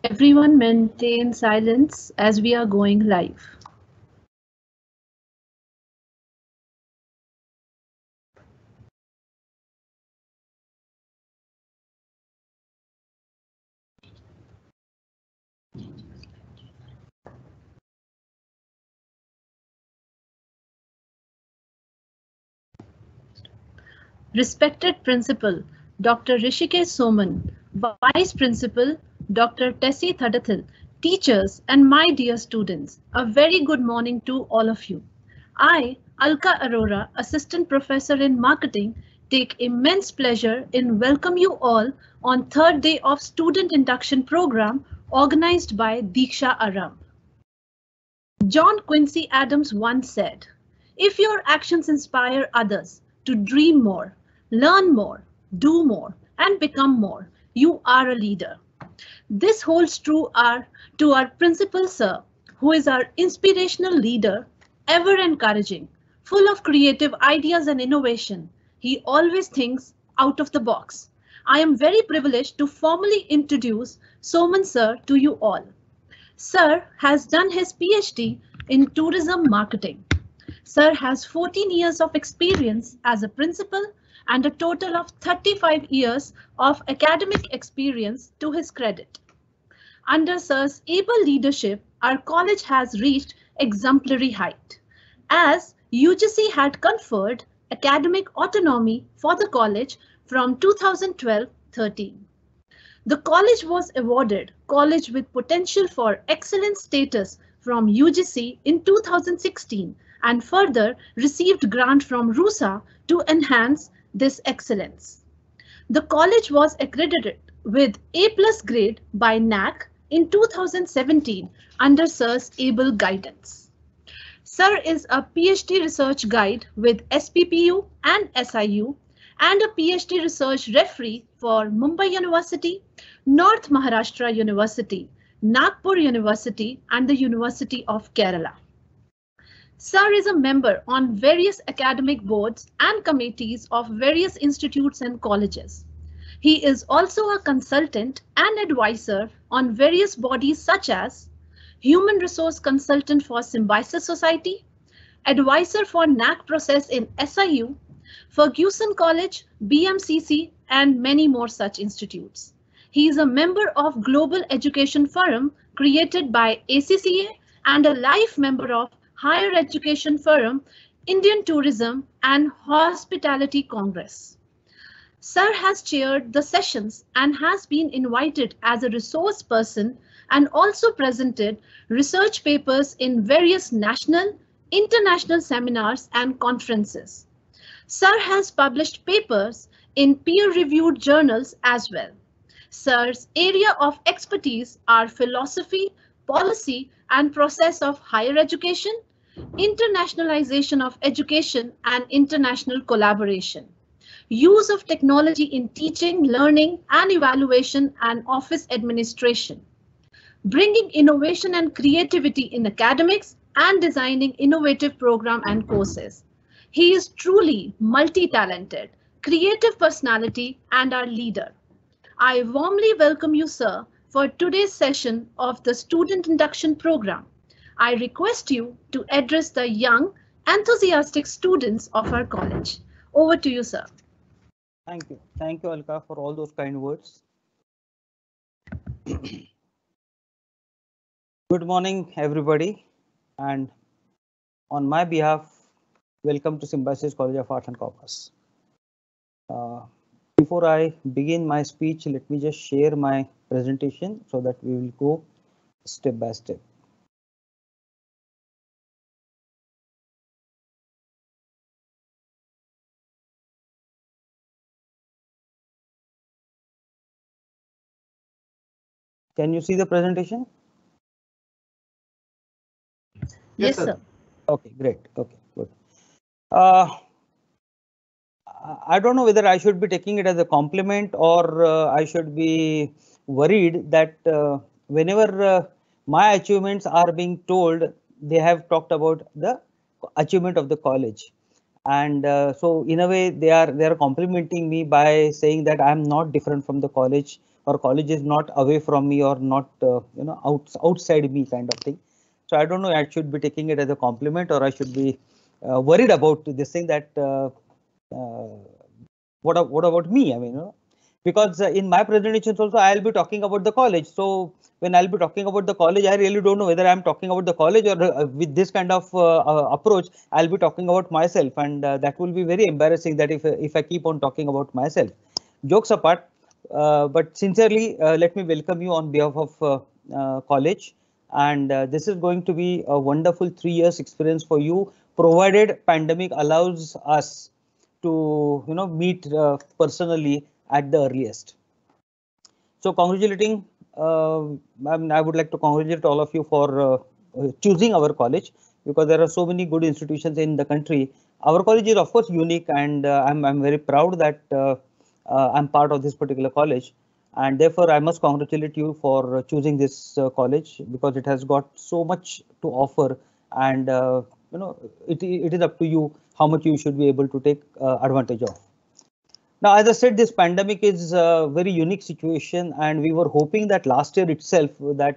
Everyone maintain silence as we are going live. Respected Principal Dr. Rishikesh Soman, Vice Principal Dr. Tessie Thadathil, teachers and my dear students, a very good morning to all of you. I, Alka Arora, Assistant Professor in Marketing, take immense pleasure in welcome you all on third day of Student Induction Program organized by Diksha Aram. John Quincy Adams once said, "If your actions inspire others to dream more, learn more, do more, and become more, you are a leader." This holds true to our principal sir, who is our inspirational leader, ever encouraging, full of creative ideas and innovation. He always thinks out of the box. I am very privileged to formally introduce Soman sir to you all. Sir has done his PhD in tourism marketing. Sir has 14 years of experience as a principal and a total of 35 years of academic experience to his credit. Under Sir's able leadership, our college has reached exemplary height, as UGC had conferred academic autonomy for the college from 2012-13. The college was awarded College with Potential for Excellence status from UGC in 2016 and further received grant from RUSA to enhance this excellence. The college was accredited with A+ grade by NAC in 2017 under Sir's able guidance. Sir is a PhD research guide with SPPU and SIU and a PhD research referee for Mumbai University, North Maharashtra University, Nagpur University, and the University of Kerala. Sir is a member on various academic boards and committees of various institutes and colleges. He is also a consultant and advisor on various bodies such as Human Resource Consultant for Symbiosis Society, advisor for NAC process in SIU, Ferguson College, BMCC, and many more such institutes. He is a member of Global Education Forum created by ACCA and a life member of Higher Education Forum, Indian Tourism and Hospitality Congress. Sir has chaired the sessions and has been invited as a resource person and also presented research papers in various national, international seminars and conferences. Sir has published papers in peer-reviewed journals as well. Sir's area of expertise are philosophy, policy, and process of higher education, internationalization of education, and international collaboration, use of technology in teaching, learning, and evaluation, and office administration, bringing innovation and creativity in academics, and designing innovative programs and courses. He is truly multi-talented, creative personality, and our leader. I warmly welcome you, sir, for today's session of the Student Induction Program. I request you to address the young, enthusiastic students of our college. Over to you, sir. Thank you. Thank you, Alka, for all those kind words. Good morning, everybody. And on my behalf, welcome to Symbiosis College of Arts and Commerce. Before I begin my speech, let me just share my presentation so that we will go step by step. Can you see the presentation? Yes, sir. Okay, great. Okay, good. I don't know whether I should be taking it as a compliment or I should be worried that whenever my achievements are being told, they have talked about the achievement of the college. And so in a way, they are complimenting me by saying that I am not different from the college or college is not away from me or not outside me kind of thing. So I don't know, I should be taking it as a compliment or I should be worried about this thing that uh, what about me? I mean, because in my presentations also I'll be talking about the college. So when I'll be talking about the college, I really don't know whether I'm talking about the college or with this kind of approach, I'll be talking about myself, and that will be very embarrassing that if I keep on talking about myself. Jokes apart, but sincerely, let me welcome you on behalf of college. And this is going to be a wonderful 3 years experience for you, provided pandemic allows us to meet personally at the earliest. So congratulating, I would like to congratulate all of you for choosing our college, because there are so many good institutions in the country. Our college is of course unique, and I'm very proud that I'm part of this particular college, and therefore I must congratulate you for choosing this college, because it has got so much to offer, and it is up to you how much you should be able to take advantage of. Now, as I said, this pandemic is a very unique situation, and we were hoping that last year itself that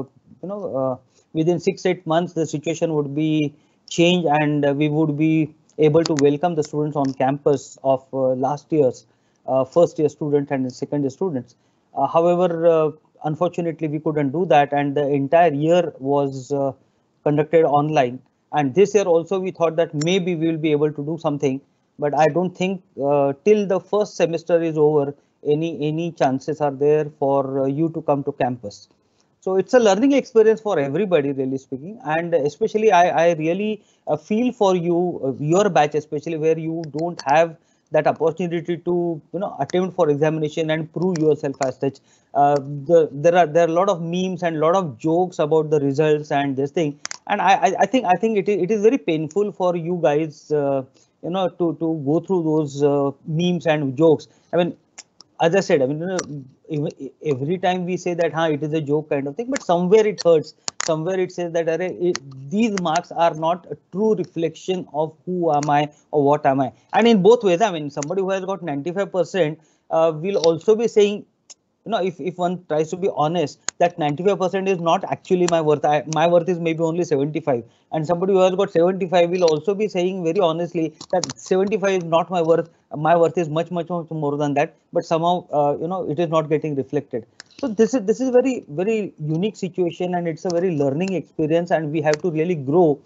within 6-8 months the situation would be changed, and we would be able to welcome the students on campus of last year's first year student and second year students. However, unfortunately, we couldn't do that, and the entire year was conducted online. And this year also, we thought that maybe we will be able to do something, but I don't think till the first semester is over, any chances are there for you to come to campus. So it's a learning experience for everybody, really speaking, and especially I really feel for you, your batch especially, where you don't have that opportunity to attempt for examination and prove yourself as such. There are a lot of memes and a lot of jokes about the results and this thing, and I think it is very painful for you guys. To go through those memes and jokes. I mean, as I said, I mean, every time we say that, it is a joke kind of thing, but somewhere it hurts. Somewhere it says that these marks are not a true reflection of who am I or what am I. And in both ways, I mean, somebody who has got 95% will also be saying, if one tries to be honest, that 95% is not actually my worth. My worth is maybe only 75. And somebody who has got 75 will also be saying very honestly that 75 is not my worth. My worth is much, much, much more than that. But somehow, it is not getting reflected. So this is very, very unique situation, and it's a very learning experience, and we have to really grow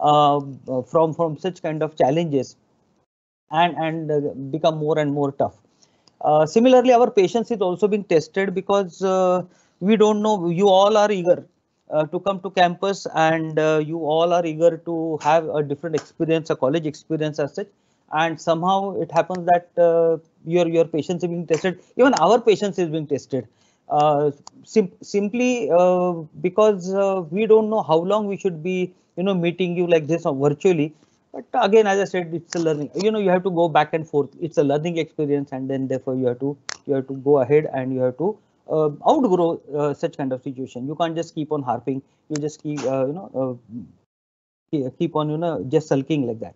from such kind of challenges, and become more and more tough. Similarly, our patience is also being tested, because we don't know. You all are eager to come to campus, and you all are eager to have a different experience, a college experience as such. And somehow it happens that your patience is being tested. Even our patience is being tested. Simply because we don't know how long we should be, meeting you like this or virtually. But again, as I said, it's a learning. You have to go back and forth. It's a learning experience, and then therefore you have to go ahead, and you have to outgrow such kind of situation. You can't just keep on harping. You just keep on just sulking like that.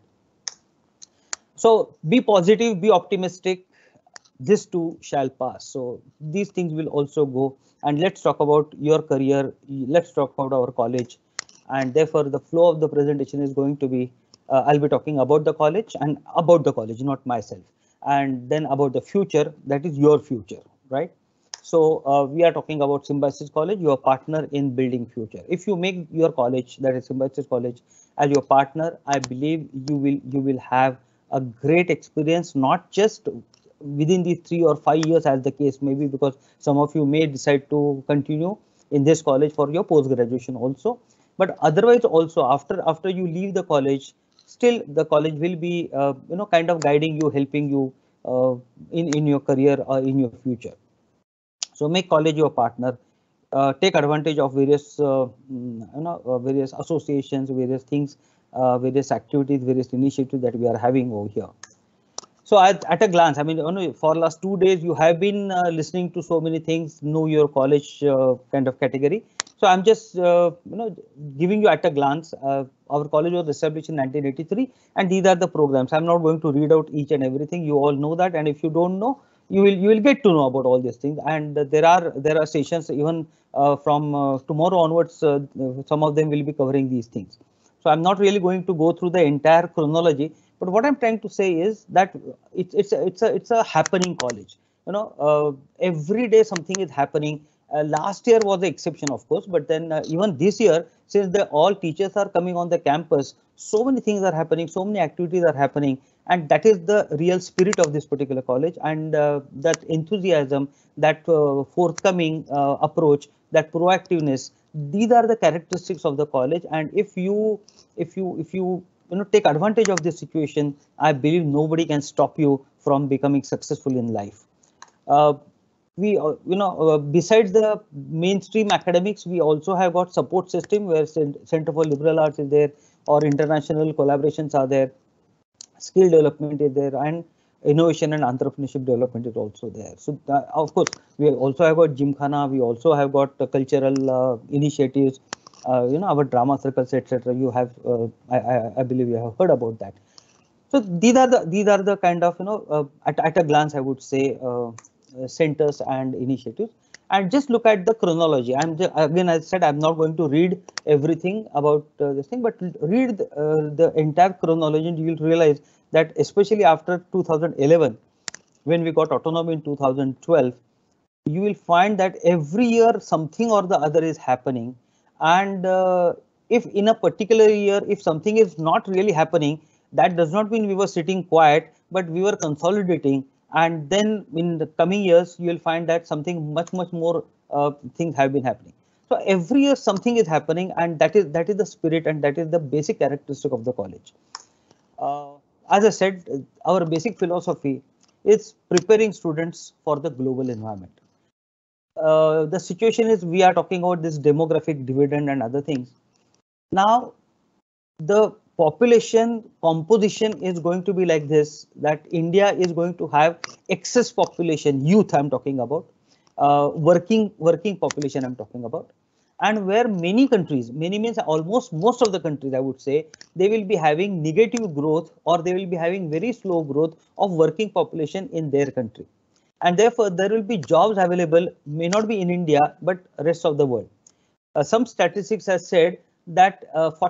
So be positive, be optimistic. This too shall pass. So these things will also go. And let's talk about your career. Let's talk about our college. And therefore, the flow of the presentation is going to be, I'll be talking about the college and about the college, not myself. And then about the future, that is your future, right? So we are talking about Symbiosis College, your partner in building future. If you make your college, that is Symbiosis College, as your partner, I believe you will have a great experience, not just within these 3 or 5 years as the case may be, because some of you may decide to continue in this college for your post graduation also, but otherwise also after you leave the college, still the college will be kind of guiding you, helping you in your career or in your future. So make college your partner. Take advantage of various various associations, various things, various activities, various initiatives that we are having over here. So at a glance, I mean, for last 2 days, you have been listening to so many things, know your college kind of category. So I'm just, giving you at a glance. Our college was established in 1983, and these are the programs. I'm not going to read out each and everything. You all know that, and if you don't know, you will get to know about all these things. And there are sessions even from tomorrow onwards. Some of them will be covering these things. So I'm not really going to go through the entire chronology, but what I'm trying to say is that it's a happening college. Every day something is happening. Last year was the exception, of course, but then even this year, since all teachers are coming on the campus, so many things are happening, so many activities are happening, and that is the real spirit of this particular college. And that enthusiasm, that forthcoming approach, that proactiveness, these are the characteristics of the college. And if you take advantage of this situation, I believe nobody can stop you from becoming successful in life. Uh, besides the mainstream academics, we also have got support system where Center for Liberal Arts is there, or international collaborations are there, skill development is there, and innovation and entrepreneurship development is also there. So of course, we also have got Gymkhana, we also have got cultural initiatives, our drama circles, etc. You have, I believe you have heard about that. So these are the kind of, at a glance, I would say, centers and initiatives. And just look at the chronology. Again, as I said, I'm not going to read everything about this thing, but read the entire chronology, and you will realize that especially after 2011, when we got autonomy in 2012, you will find that every year something or the other is happening. And if in a particular year, if something is not really happening, that does not mean we were sitting quiet, but we were consolidating. And then in the coming years, you will find that something much more things have been happening. So every year something is happening, and that is the spirit, and that is the basic characteristic of the college. Uh, as I said, our basic philosophy is preparing students for the global environment. The situation is, we are talking about this demographic dividend and other things. Now, the population composition is going to be like this, that India is going to have excess population, youth I'm talking about, working population I'm talking about, and where many countries, many means almost most of the countries, I would say, they will be having negative growth, or they will be having very slow growth of working population in their country. And therefore there will be jobs available, may not be in India, but rest of the world. Some statistics have said that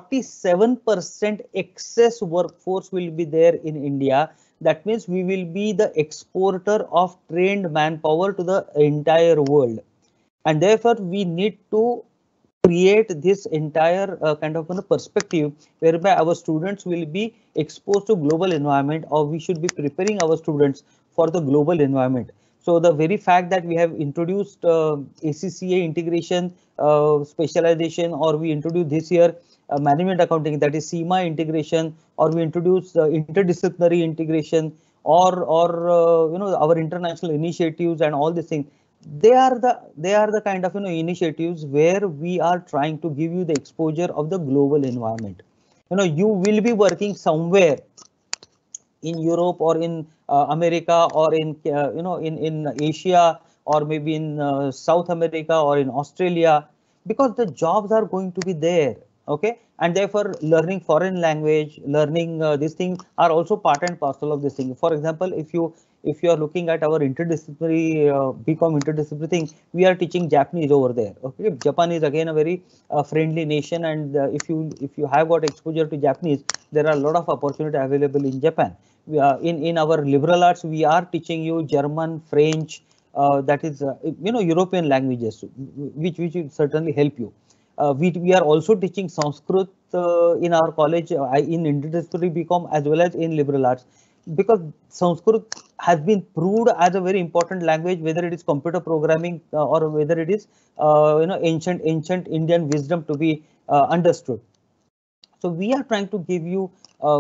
47% excess workforce will be there in India. That means we will be the exporter of trained manpower to the entire world. And therefore we need to create this entire kind of perspective whereby our students will be exposed to global environment, or we should be preparing our students for the global environment. So the very fact that we have introduced ACCA integration specialization, or we introduced this year management accounting, that is CIMA integration, or we introduced interdisciplinary integration, or our international initiatives and all these things, they are the kind of initiatives where we are trying to give you the exposure of the global environment. You will be working somewhere in Europe, or in America, or in in Asia, or maybe in South America, or in Australia, because the jobs are going to be there. Okay, and therefore learning foreign language, learning these things are also part and parcel of this thing. For example, if you are looking at our interdisciplinary BCom interdisciplinary thing, we are teaching Japanese over there. Okay, Japan is again a very friendly nation, and if you have got exposure to Japanese, there are a lot of opportunity available in Japan. In our liberal arts, we are teaching you German, French, that is European languages, which will certainly help you. We are also teaching Sanskrit in our college, in interdisciplinary BCom as well as in liberal arts, because Sanskrit has been proved as a very important language, whether it is computer programming or whether it is ancient Indian wisdom to be understood. So we are trying to give you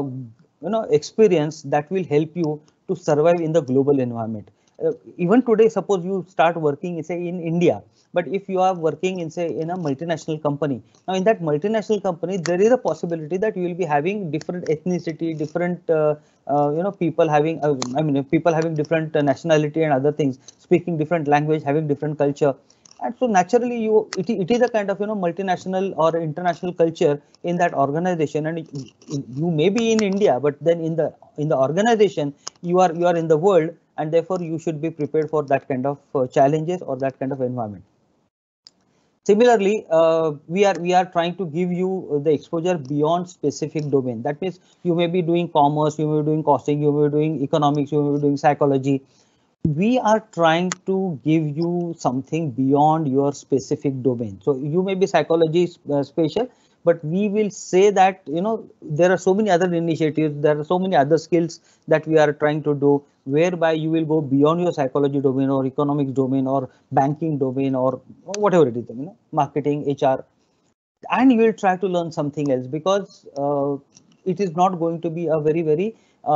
experience that will help you to survive in the global environment. Even today, suppose you start working, say, in India, but if you are working in, say, in a multinational company, now in that multinational company, there is a possibility that you will be having different ethnicity, different people having, people having different nationality and other things, speaking different language, having different culture. And so naturally, it is a kind of multinational or international culture in that organization, and you may be in India, but then in the organization, you are in the world, and therefore you should be prepared for that kind of challenges or that kind of environment. Similarly, we are trying to give you the exposure beyond specific domain. That means you may be doing commerce, you may be doing costing, you may be doing economics, you may be doing psychology. We are trying to give you something beyond your specific domain. So you may be psychology special, but we will say that, you know, there are so many other initiatives, there are so many other skills that we are trying to do, whereby you will go beyond your psychology domain or economics domain or banking domain or whatever it is, you know, marketing, HR, and you will try to learn something else, because it is not going to be a very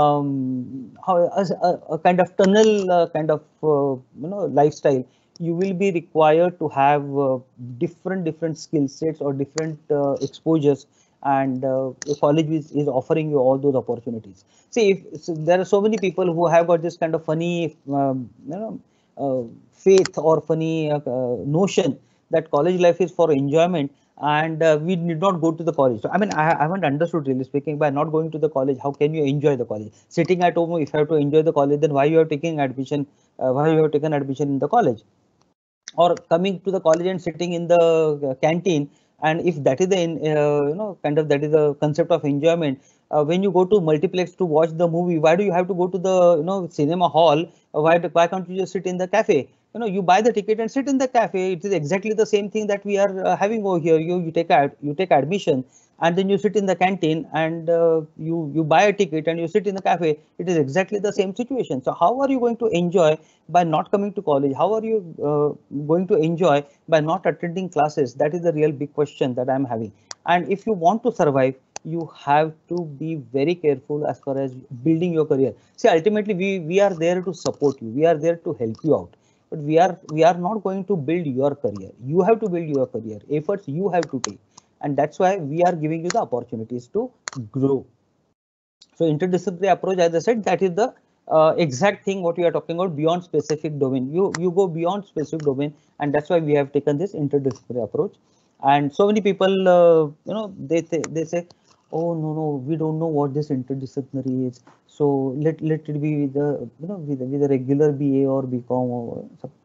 a kind of tunnel kind of lifestyle. You will be required to have different skill sets or different exposures, and the college is offering you all those opportunities. See, if so there are so many people who have got this kind of funny faith or funny notion that college life is for enjoyment, and we did not go to the college. So I mean, I haven't understood, really speaking, by not going to the college, how can you enjoy the college? Sitting at home, if you have to enjoy the college, then why you are taking admission? Why you have taken admission in the college? Or coming to the college and sitting in the canteen, and if that is the kind of, that is the concept of enjoyment, when you go to multiplex to watch the movie, why do you have to go to the cinema hall? Why can't you just sit in the cafe? You buy the ticket and sit in the cafe. It is exactly the same thing that we are having over here. You take admission, and then you sit in the canteen, and you buy a ticket and you sit in the cafe. It is exactly the same situation. So how are you going to enjoy by not coming to college? How are you going to enjoy by not attending classes? That is the real big question that I'm having. And if you want to survive, you have to be very careful as far as building your career. See, ultimately we are there to support you, we are there to help you out, but we are not going to build your career. You have to build your career. Efforts you have to take, and that's why we are giving you the opportunities to grow. So interdisciplinary approach, as I said, that is the exact thing what we are talking about, beyond specific domain. You go beyond specific domain, and that's why we have taken this interdisciplinary approach. And so many people, they say, oh no, we don't know what this interdisciplinary is. So let it be with the with a regular BA or BCom or something.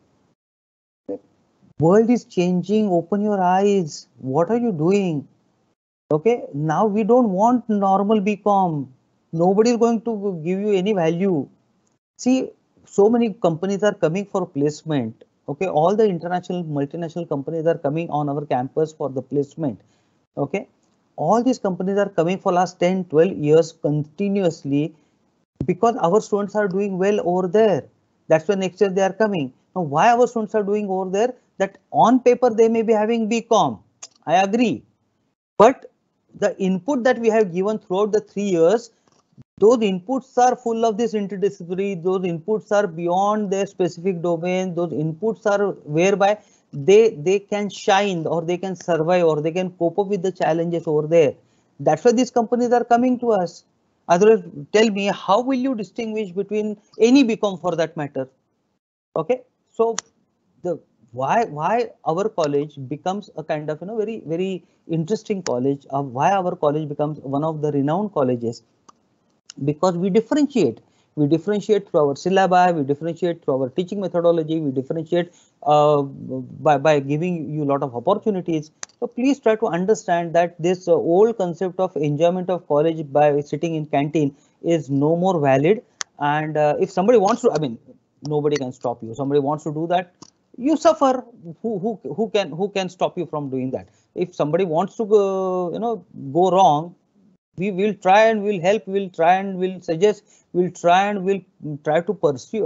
World is changing. Open your eyes. What are you doing? Okay, now we don't want normal BCom. Nobody is going to give you any value. See, so many companies are coming for placement. Okay, all the international multinational companies are coming on our campus for the placement. Okay, all these companies are coming for last 10, 12 years continuously, because our students are doing well over there. That's why next year they are coming. Now, why our students are doing over there? That on paper they may be having BCom. I agree. But the input that we have given throughout the 3 years, those inputs are full of this interdisciplinary. Those inputs are beyond their specific domain. Those inputs are whereby they can shine, or they can survive, or they can cope up with the challenges over there. That's why these companies are coming to us. Otherwise, tell me, how will you distinguish between any BCom for that matter? Okay, so the why our college becomes a kind of very interesting college, why our college becomes one of the renowned colleges, because we differentiate through our syllabi, we differentiate through our teaching methodology, we differentiate by giving you a lot of opportunities. So please try to understand that this old concept of enjoyment of college by sitting in canteen is no more valid. And if somebody wants to, I mean, nobody can stop you. Somebody wants to do that, you suffer. Who can stop you from doing that? If somebody wants to go wrong, we will try and we'll help, we'll try and we'll suggest, we'll try and we'll try to pursue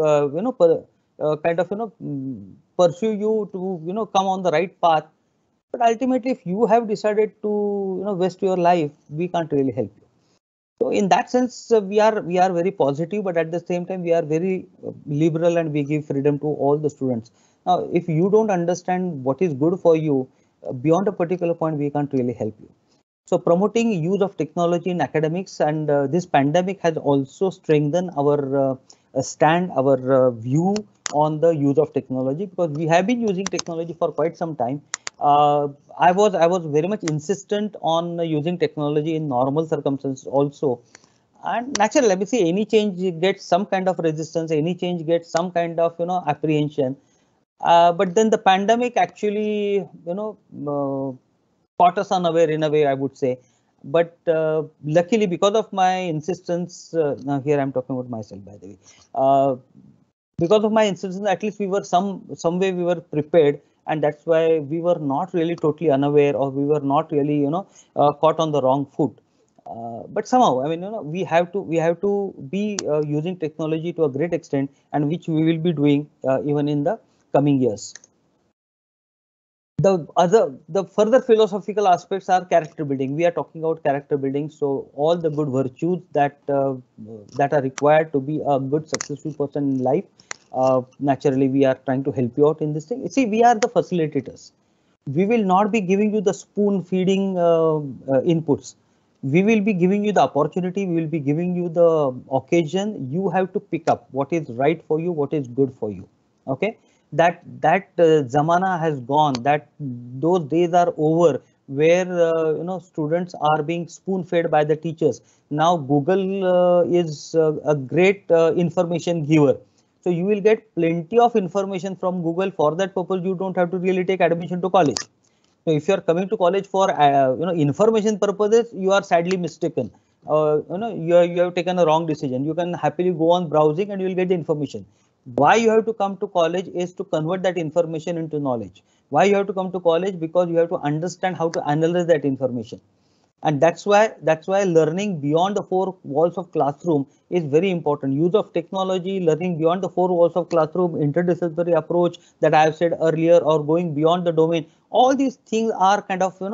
pursue you to come on the right path. But ultimately, if you have decided to waste your life, we can't really help you. So in that sense, we are very positive, but at the same time, we are very liberal, and we give freedom to all the students. Now, if you don't understand what is good for you, beyond a particular point, we can't really help you. So promoting use of technology in academics, and this pandemic has also strengthened our stand, our view on the use of technology, because we have been using technology for quite some time. I was very much insistent on using technology in normal circumstances also. And naturally, let me say, any change gets some kind of resistance, any change gets some kind of apprehension. But then the pandemic actually caught us unaware in a way, I would say. But luckily, because of my insistence, now here I'm talking about myself, by the way. Because of my insistence, at least we were some way we were prepared, and that's why we were not really totally unaware, or we were not really caught on the wrong foot. But somehow, I mean, we have to be using technology to a great extent, and which we will be doing even in the coming years. The further philosophical aspects are character building. We are talking about character building, so all the good virtues that are required to be a good successful person in life. Naturally, we are trying to help you out in this thing. See, we are the facilitators. We will not be giving you the spoon feeding inputs. We will be giving you the opportunity. We will be giving you the occasion. You have to pick up what is right for you, what is good for you. Okay, that zamana has gone. That those days are over where students are being spoon fed by the teachers. Now Google is a great information giver. So you will get plenty of information from Google. For that purpose, you don't have to really take admission to college. So if you are coming to college for information purposes, you are sadly mistaken. You have taken a wrong decision. You can happily go on browsing and you will get the information. Why you have to come to college is to convert that information into knowledge. Why you have to come to college? Because you have to understand how to analyze that information. And that's why learning beyond the four walls of classroom is very important. Use of technology, learning beyond the four walls of classroom, interdisciplinary approach that I have said earlier, or going beyond the domain. All these things are kind of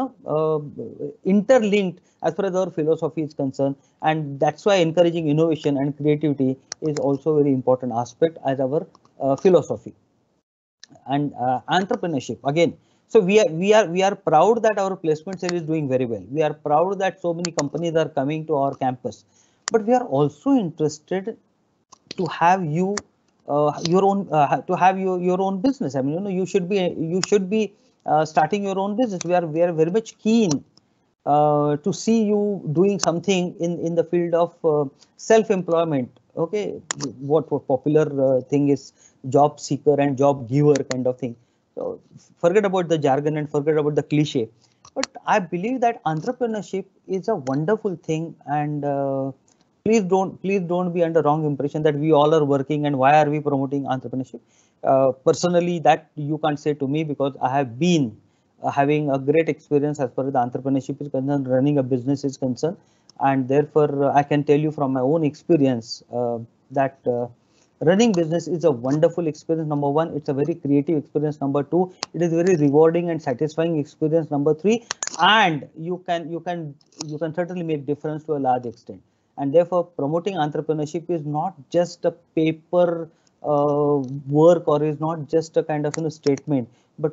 interlinked as far as our philosophy is concerned, and that's why encouraging innovation and creativity is also a very important aspect as our philosophy. And entrepreneurship again. So we are proud that our placement cell is doing very well. We are proud that so many companies are coming to our campus, but we are also interested to have you your own to have your own business. I mean, you should be starting your own business. We are very much keen to see you doing something in the field of self-employment. Okay, what popular thing is job seeker and job giver kind of thing. So forget about the jargon and forget about the cliche. But I believe that entrepreneurship is a wonderful thing, and please don't be under wrong impression that we all are working and why are we promoting entrepreneurship. Personally, that you can't say to me, because I have been having a great experience as far as the entrepreneurship is concerned, running a business is concerned, and therefore I can tell you from my own experience that running business is a wonderful experience. Number one, it's a very creative experience. Number two, it is very rewarding and satisfying experience. Number three, and you can certainly make difference to a large extent. And therefore, promoting entrepreneurship is not just a paper work, or is not just a kind of statement, but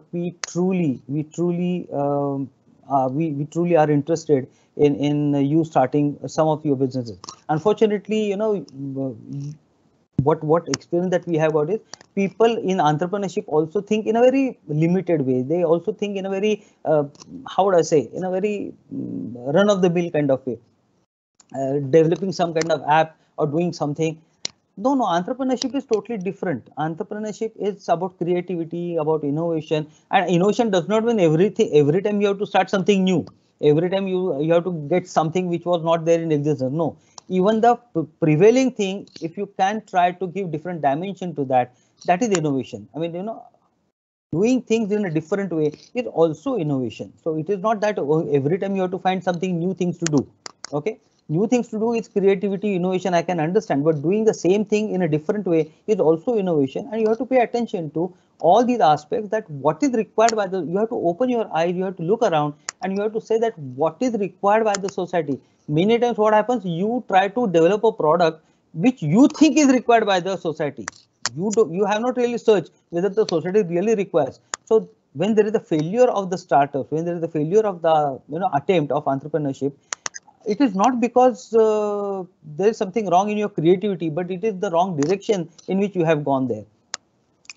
we truly are interested in you starting some of your businesses. Unfortunately, what experience that we have got is people in entrepreneurship also think in a very limited way. They also think in a very how would I say, in a very run of the mill kind of way, developing some kind of app or doing something. No, entrepreneurship is totally different. Entrepreneurship is about creativity, about innovation, and innovation does not mean everything. Every time you have to start something new. Every time you have to get something which was not there in existence. No, even the prevailing thing, if you can try to give different dimension to that, that is innovation. I mean, doing things in a different way is also innovation. So it is not that every time you have to find something new things to do. Okay, new things to do is creativity, innovation, I can understand, but doing the same thing in a different way is also innovation. And you have to pay attention to all these aspects, that what is required by you have to open your eyes, you have to look around, and you have to say that what is required by the society. Many times what happens, you try to develop a product which you think is required by the society. You have not really searched whether the society really requires. So when there is a failure of the startup, when there is a failure of the attempt of entrepreneurship, it is not because there is something wrong in your creativity, but it is the wrong direction in which you have gone there.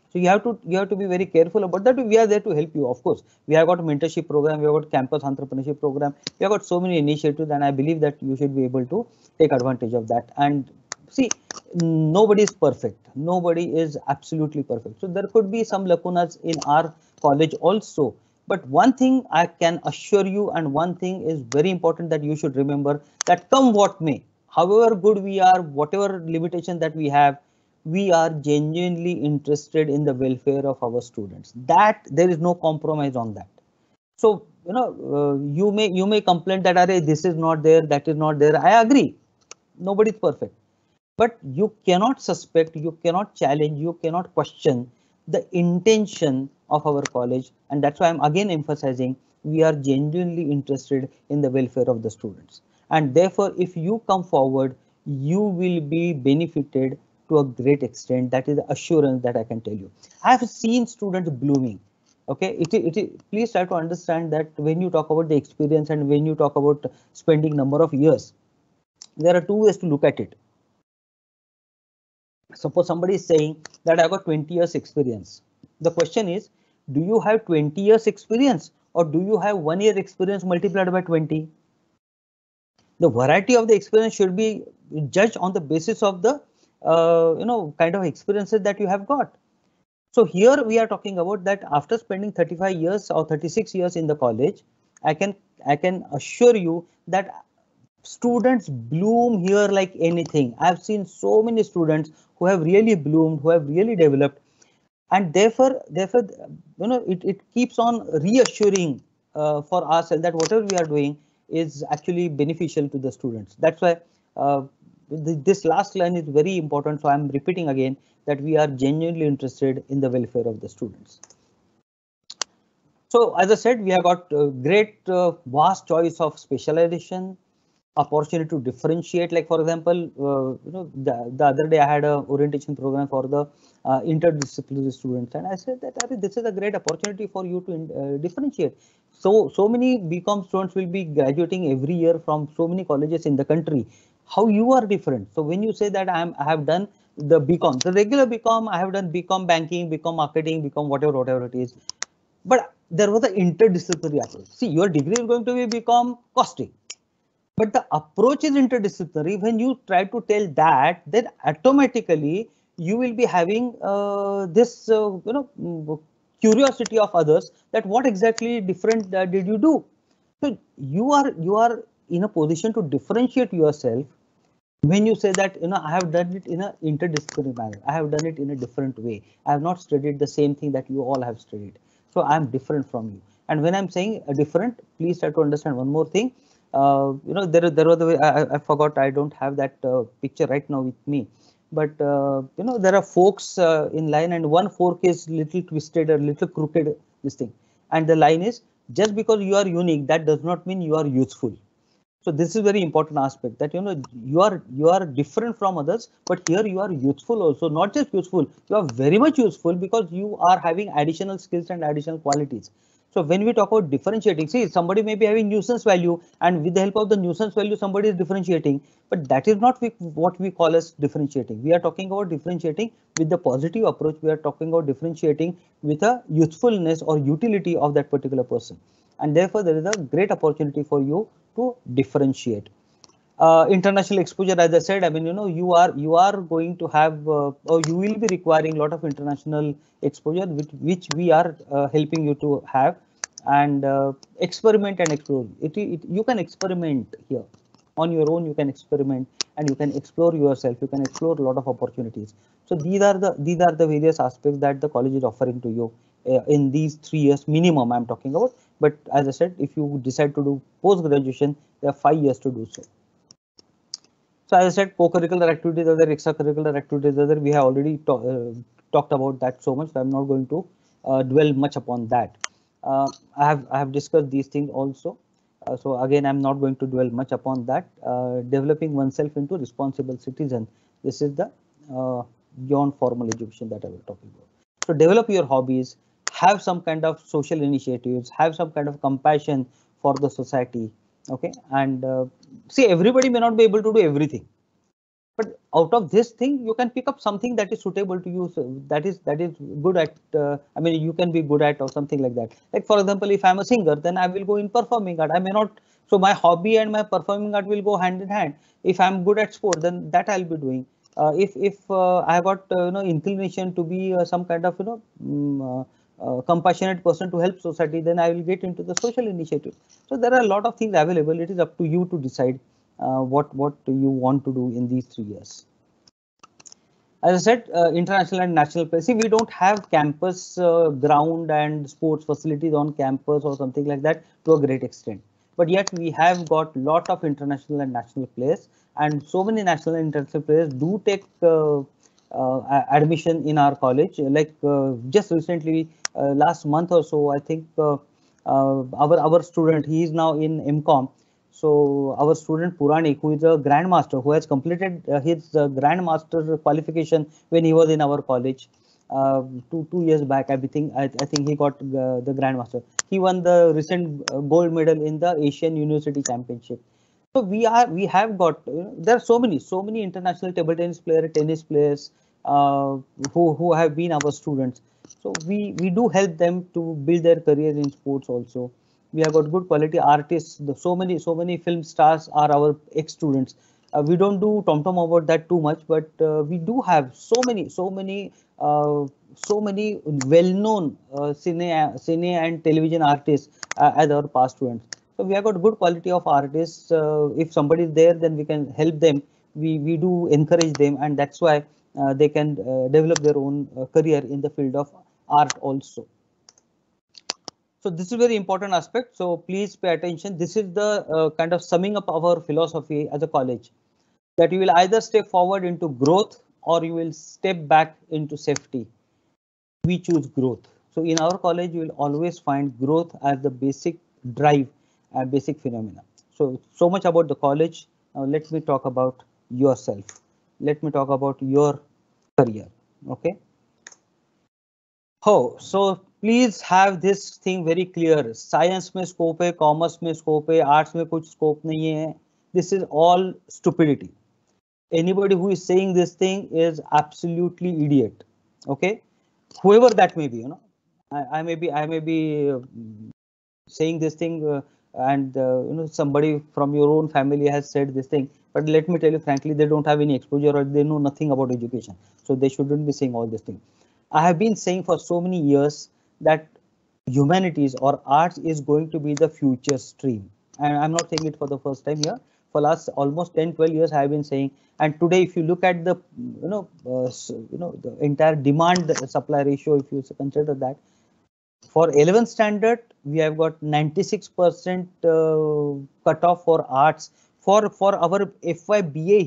So you have to be very careful about that. We are there to help you. Of course, we have got a mentorship program, we have got campus entrepreneurship program, we have got so many initiatives, and I believe that you should be able to take advantage of that. And see, nobody is perfect. Nobody is absolutely perfect. So there could be some lacunas in our college also. But one thing I can assure you, and one thing is very important that you should remember, that come what may, however good we are, whatever limitation that we have, we are genuinely interested in the welfare of our students. That there is no compromise on that. So you may complain that array, this is not there, that is not there. I agree, nobody is perfect, but you cannot suspect, you cannot challenge, you cannot question the intention of our college. And that's why I'm again emphasizing, we are genuinely interested in the welfare of the students. And therefore, if you come forward, you will be benefited to a great extent. That is the assurance that I can tell you. I have seen students blooming. Okay, please try to understand that when you talk about the experience and when you talk about spending number of years, there are two ways to look at it. Suppose somebody is saying that I've got 20 years experience. The question is, do you have 20 years experience, or do you have 1 year experience multiplied by 20? The variety of the experience should be judged on the basis of the kind of experiences that you have got. So here we are talking about that after spending 35 years or 36 years in the college, I can assure you that students bloom here like anything. I've seen so many students who have really bloomed, who have really developed, and therefore it keeps on reassuring for ourselves that whatever we are doing is actually beneficial to the students. That's why this last line is very important. So I'm repeating again that we are genuinely interested in the welfare of the students. So as I said, we have got great vast choice of specialization, opportunity to differentiate. Like for example, the other day I had a orientation program for the interdisciplinary students, and I said that this is a great opportunity for you to differentiate. So many BCom students will be graduating every year from so many colleges in the country. How you are different? So when you say that I have done the BCom, the regular BCom, I have done BCom banking, BCom marketing, BCom whatever it is, but there was an interdisciplinary approach. See, your degree is going to be BCom costing, but the approach is interdisciplinary. When you try to tell that, then automatically you will be having this curiosity of others, that what exactly different did you do. So you are in a position to differentiate yourself when you say that I have done it in an interdisciplinary manner, I have done it in a different way, I have not studied the same thing that you all have studied, so I'm different from you. And when I'm saying different, please try to understand one more thing. There was the way, I forgot, I don't have that picture right now with me, but there are forks in line, and one fork is little twisted, a little crooked, this thing, and the line is, just because you are unique, that does not mean you are useful. So this is very important aspect, that you are different from others, but here you are useful also. Not just useful, you are very much useful, because you are having additional skills and additional qualities. So when we talk about differentiating, see, somebody may be having nuisance value, and with the help of the nuisance value, somebody is differentiating, but that is not what we call as differentiating. We are talking about differentiating with the positive approach. We are talking about differentiating with a usefulness or utility of that particular person, and therefore there is a great opportunity for you to differentiate. International exposure, as I said, I mean, you are going to have, or you will be requiring a lot of international exposure, which we are helping you to have, and experiment and explore. You can experiment here on your own. You can experiment and you can explore yourself. You can explore a lot of opportunities. So these are the various aspects that the college is offering to you in these 3 years minimum I'm talking about. But as I said, if you decide to do post graduation, there are 5 years to do so. So as I said, co-curricular activities, other extracurricular activities, other, we have already talked about that so much, so I'm not going to dwell much upon that. I have discussed these things also. So again, I'm not going to dwell much upon that. Developing oneself into responsible citizen. This is the beyond formal education that I was talking about. So develop your hobbies, have some kind of social initiatives, have some kind of compassion for the society. Okay, and see, everybody may not be able to do everything. But out of this thing, you can pick up something that is suitable to you. So that is good at. I mean, you can be good at or something like that. Like for example, if I'm a singer, then I will go in performing art. I may not. So my hobby and my performing art will go hand in hand. If I'm good at sport, then that I'll be doing. If I got inclination to be some kind of compassionate person to help society, then I will get into the social initiative. So there are a lot of things available. It is up to you to decide what you want to do in these 3 years. As I said, international and national play. See, we don't have campus ground and sports facilities on campus or something like that to a great extent. But yet we have got lot of international and national players, and so many national and international players do take admission in our college. Like just recently, last month or so, I think our student, he is now in MCOM. So our student Puranik, who is a grandmaster, who has completed his grandmaster qualification when he was in our college, two years back. I think he got the grandmaster. He won the recent gold medal in the Asian University Championship. So we have got there are so many international table tennis players who have been our students. So we do help them to build their career in sports also. We have got good quality artists. So many film stars are our ex students. We don't do tom about that too much, but we do have so many well-known cine and television artists as our past students. So we have got good quality of artists. If somebody is there, then we can help them. We do encourage them, and that's why they can develop their own career in the field of art also. So this is very important aspect. So please pay attention. This is the kind of summing up of our philosophy as a college, that you will either step forward into growth or you will step back into safety. We choose growth. So in our college, you will always find growth as the basic drive and basic phenomena. So much about the college. Now let me talk about yourself. Let me talk about your career. Okay. Oh, so please have this thing very clear. Science में scope है, commerce में scope है, arts में कुछ scope नहीं है. This is all stupidity. Anybody who is saying this thing is absolutely idiot. Okay, whoever that may be, I may be saying this thing, and somebody from your own family has said this thing. But let me tell you frankly, they don't have any exposure or they know nothing about education, so they shouldn't be saying all this thing. I have been saying for so many years that humanities or arts is going to be the future stream, and I'm not saying it for the first time here. For last almost 10-12 years I have been saying, and today if you look at the the entire demand supply ratio, if you consider that, for 11th standard we have got 96% cutoff for arts. For our FYBA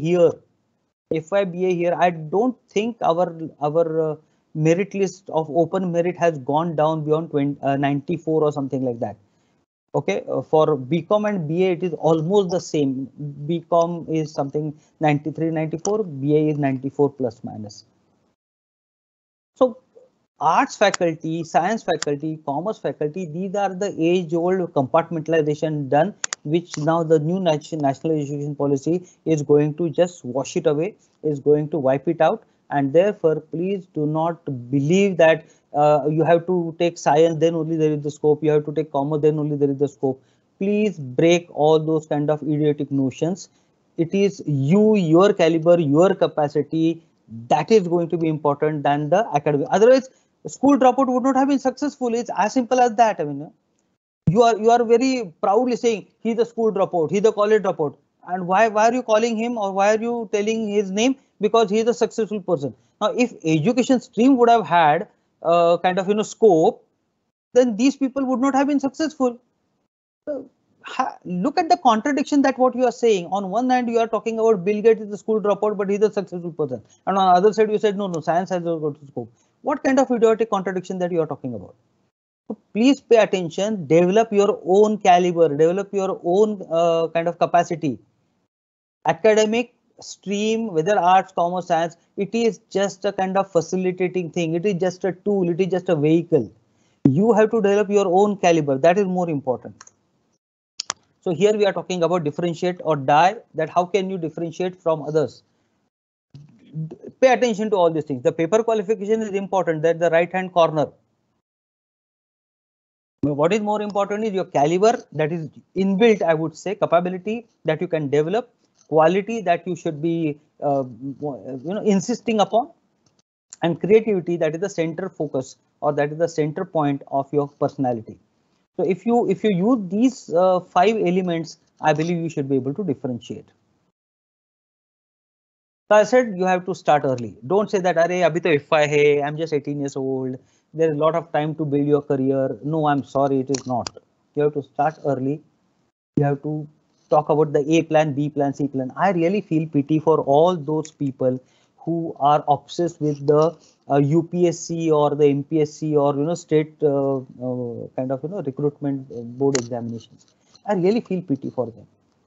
here, I don't think our merit list of open merit has gone down beyond 94 or something like that. Okay, for BCom and BA it is almost the same. BCom is something 93, 94, BA is 94 plus minus. So arts faculty, science faculty, commerce faculty, these are the age-old compartmentalization done, which now the new national education policy is going to just wash it away, is going to wipe it out. And therefore, please do not believe that you have to take science, then only there is the scope. You have to take commerce, then only there is the scope. Please break all those kind of idiotic notions. It is you, your caliber, your capacity, that is going to be important than the academic. Otherwise, school dropout would not have been successful. It's as simple as that. I mean, you are very proudly saying he's a school dropout, he's a college dropout. And why are you calling him, or why are you telling his name? Because he is a successful person. Now, if education stream would have had kind of scope, then these people would not have been successful. So, look at the contradiction that what you are saying. On one hand, you are talking about Bill Gates is a school dropout, but he's a successful person. And on the other side, you said no, science has got scope. What kind of idiotic contradiction that you are talking about? So please pay attention. Develop your own caliber. Develop your own kind of capacity. Academic stream, whether arts, commerce, science, it is just a kind of facilitating thing. It is just a tool. It is just a vehicle. You have to develop your own caliber. That is more important. So here we are talking about differentiate or die, that how can you differentiate from others? pay attention to all these things. The paper qualification is important. That's the right hand corner. What is more important is your caliber, that is inbuilt, I would say, capability that you can develop, quality that you should be insisting upon, and creativity, that is the center focus, or that is the center point of your personality. So if you use these 5 elements, I believe you should be able to differentiate. So I said you have to start early. Don't say that, "Arey, abhi to FY hai, I'm just 18 years old. There is a lot of time to build your career." No, I'm sorry, it is not. You have to start early. You have to talk about the A plan, B plan, C plan. I really feel pity for all those people who are obsessed with the UPSC or the MPSC or state kind of recruitment board examinations. I really feel pity for them.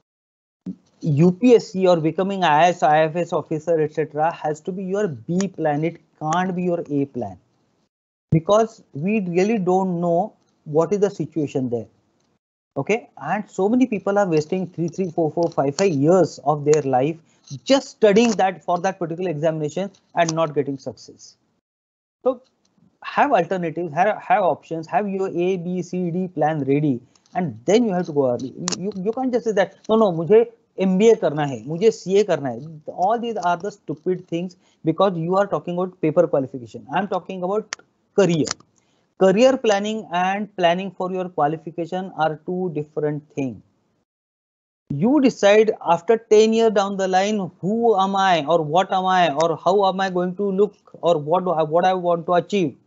UPSC or becoming IAS, IFS officer, etc. has to be your B plan. It can't be your A plan, because we really don't know what is the situation there. Okay, and so many people are wasting 3, 4, 4, 5 years of their life just studying that for that particular examination and not getting success. So have alternatives, have options, have your A, B, C, D plan ready, and then you have to go early. You can't just say that no, मुझे MBA करना है, मुझे CA करना है. All these are the stupid things, because you are talking about paper qualification. I'm talking about career. Career planning and planning for your qualification are two different things. You decide after 10 years down the line, who am I, or what am I, or how am I going to look, or what I want to achieve.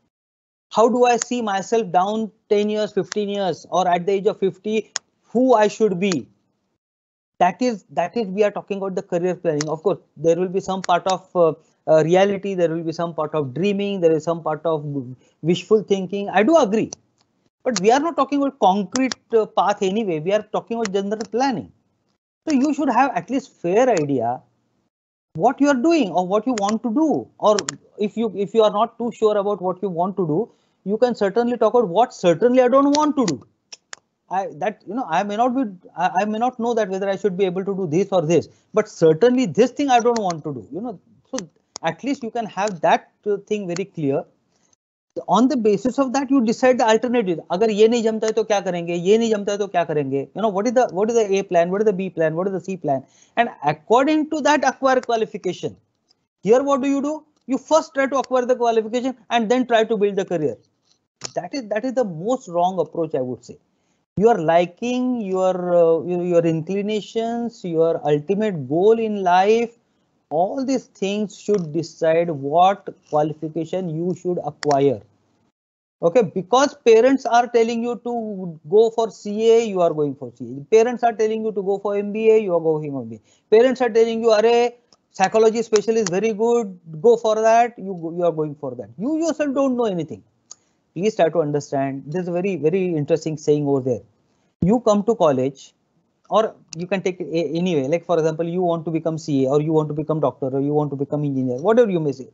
How do I see myself down 10 years, 15 years, or at the age of 50, who I should be. That is we are talking about the career planning. Of course, there will be some part of reality, there will be some part of dreaming, there is some part of wishful thinking. I do agree, but we are not talking about concrete path anyway. We are talking about general planning. So you should have at least fair idea what you are doing or what you want to do. Or if you are not too sure about what you want to do, you can certainly talk about what certainly I don't want to do. I may not know that whether I should be able to do this or this, but certainly this thing I don't want to do. So at least you can have that thing very clear. On the basis of that, you decide the alternative. अगर ये नहीं जमता है तो क्या करेंगे, ये नहीं जमता है तो क्या करेंगे. What is the A plan, what is the B plan, what is the C plan, and according to that acquire qualification. Here what do? You first try to acquire the qualification and then try to build the career. That is the most wrong approach, I would say. Your liking, your inclinations, your ultimate goal in life, all these things should decide what qualification you should acquire. Okay, because parents are telling you to go for CA, you are going for CA. Parents are telling you to go for MBA, you are going for MBA. Parents are telling you, "Arey, psychology specialist very good, go for that." You are going for that. You yourself don't know anything. Please try to understand. There's a very, very interesting saying over there. You come to college, or you can take it anyway. Like for example, you want to become CA, or you want to become doctor, or you want to become engineer, whatever you may say.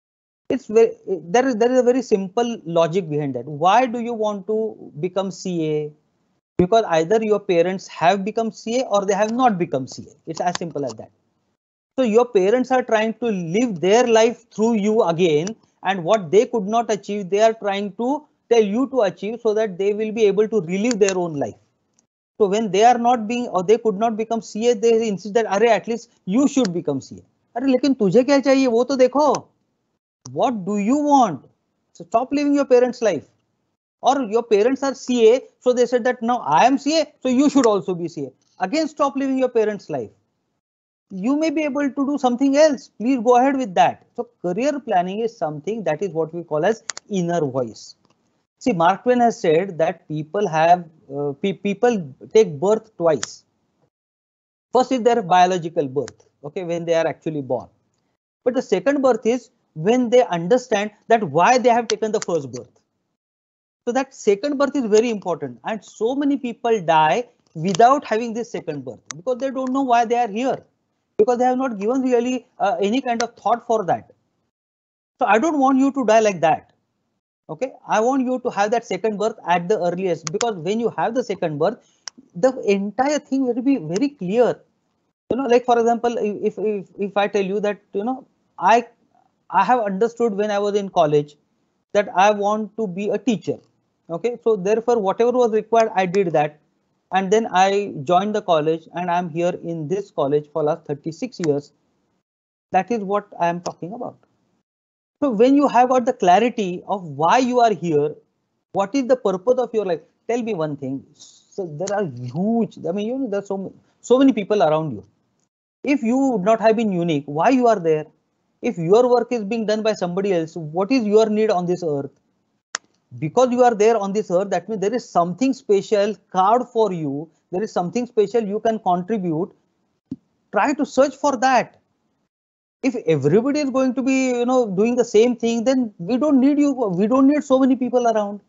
There is a very simple logic behind that. Why do you want to become CA? Because either your parents have become CA or they have not become CA. It's as simple as that. So your parents are trying to live their life through you again, and what they could not achieve, they are trying to tell you to achieve, so that they will be able to relive their own life. So when they are not being, or they could not become CA, they insist that, "Arey, at least you should become CA." अरे लेकिन तुझे क्या चाहिए वो तो देखो. What do you want? So stop living your parents' life. Or your parents are CA, so they said that now I am CA, so you should also be CA. Again, stop living your parents' life. You may be able to do something else. Please go ahead with that. So career planning is something that is what we call as inner voice. See, Mark Twain has said that people take birth twice. First is their biological birth, okay, when they are actually born. But the second birth is when they understand that why they have taken the first birth. So that second birth is very important, and so many people die without having this second birth because they don't know why they are here, because they have not given really any kind of thought for that. So I don't want you to die like that. Okay, I want you to have that second birth at the earliest, because when you have the second birth, the entire thing will be very clear. Like for example, if I tell you that I have understood when I was in college that I want to be a teacher. Okay, so therefore whatever was required, I did that. And then I joined the college and I'm here in this college for last 36 years. That is what I am talking about. So when you have got the clarity of why you are here, what is the purpose of your life? Tell me one thing. So there are huge, I mean, there's so many people around you. If you would not have been unique, why you are there? If your work is being done by somebody else, what is your need on this earth? Because you are there on this earth, that means there is something special carved for you. There is something special you can contribute. Try to search for that. If everybody is going to be, doing the same thing, then we don't need you. We don't need so many people around.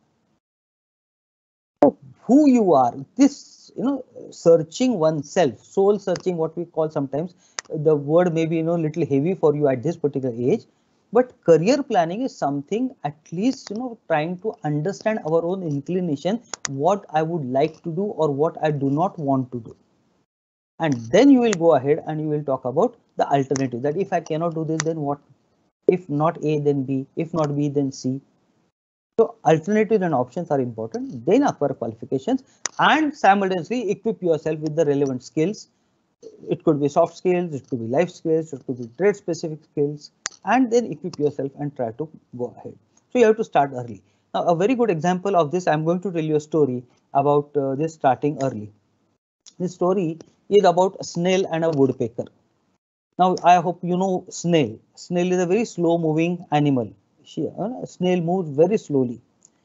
Who you are, this, searching oneself, soul searching, what we call sometimes. The word may be, little heavy for you at this particular age, but career planning is something, at least, trying to understand our own inclination, what I would like to do or what I do not want to do. And then you will go ahead and you will talk about the alternative, that if I cannot do this, then what? If not A, then B. If not B, then C. So alternatives and options are important. Then acquire qualifications and simultaneously equip yourself with the relevant skills. It could be soft skills, it could be life skills, it could be trade specific skills, and then equip yourself and try to go ahead. So you have to start early. Now, a very good example of this, I'm going to tell you a story about this starting early. This story is about a snail and a woodpecker. Now, I hope you know snail. Snail is a very slow moving animal. Snail moves very slowly.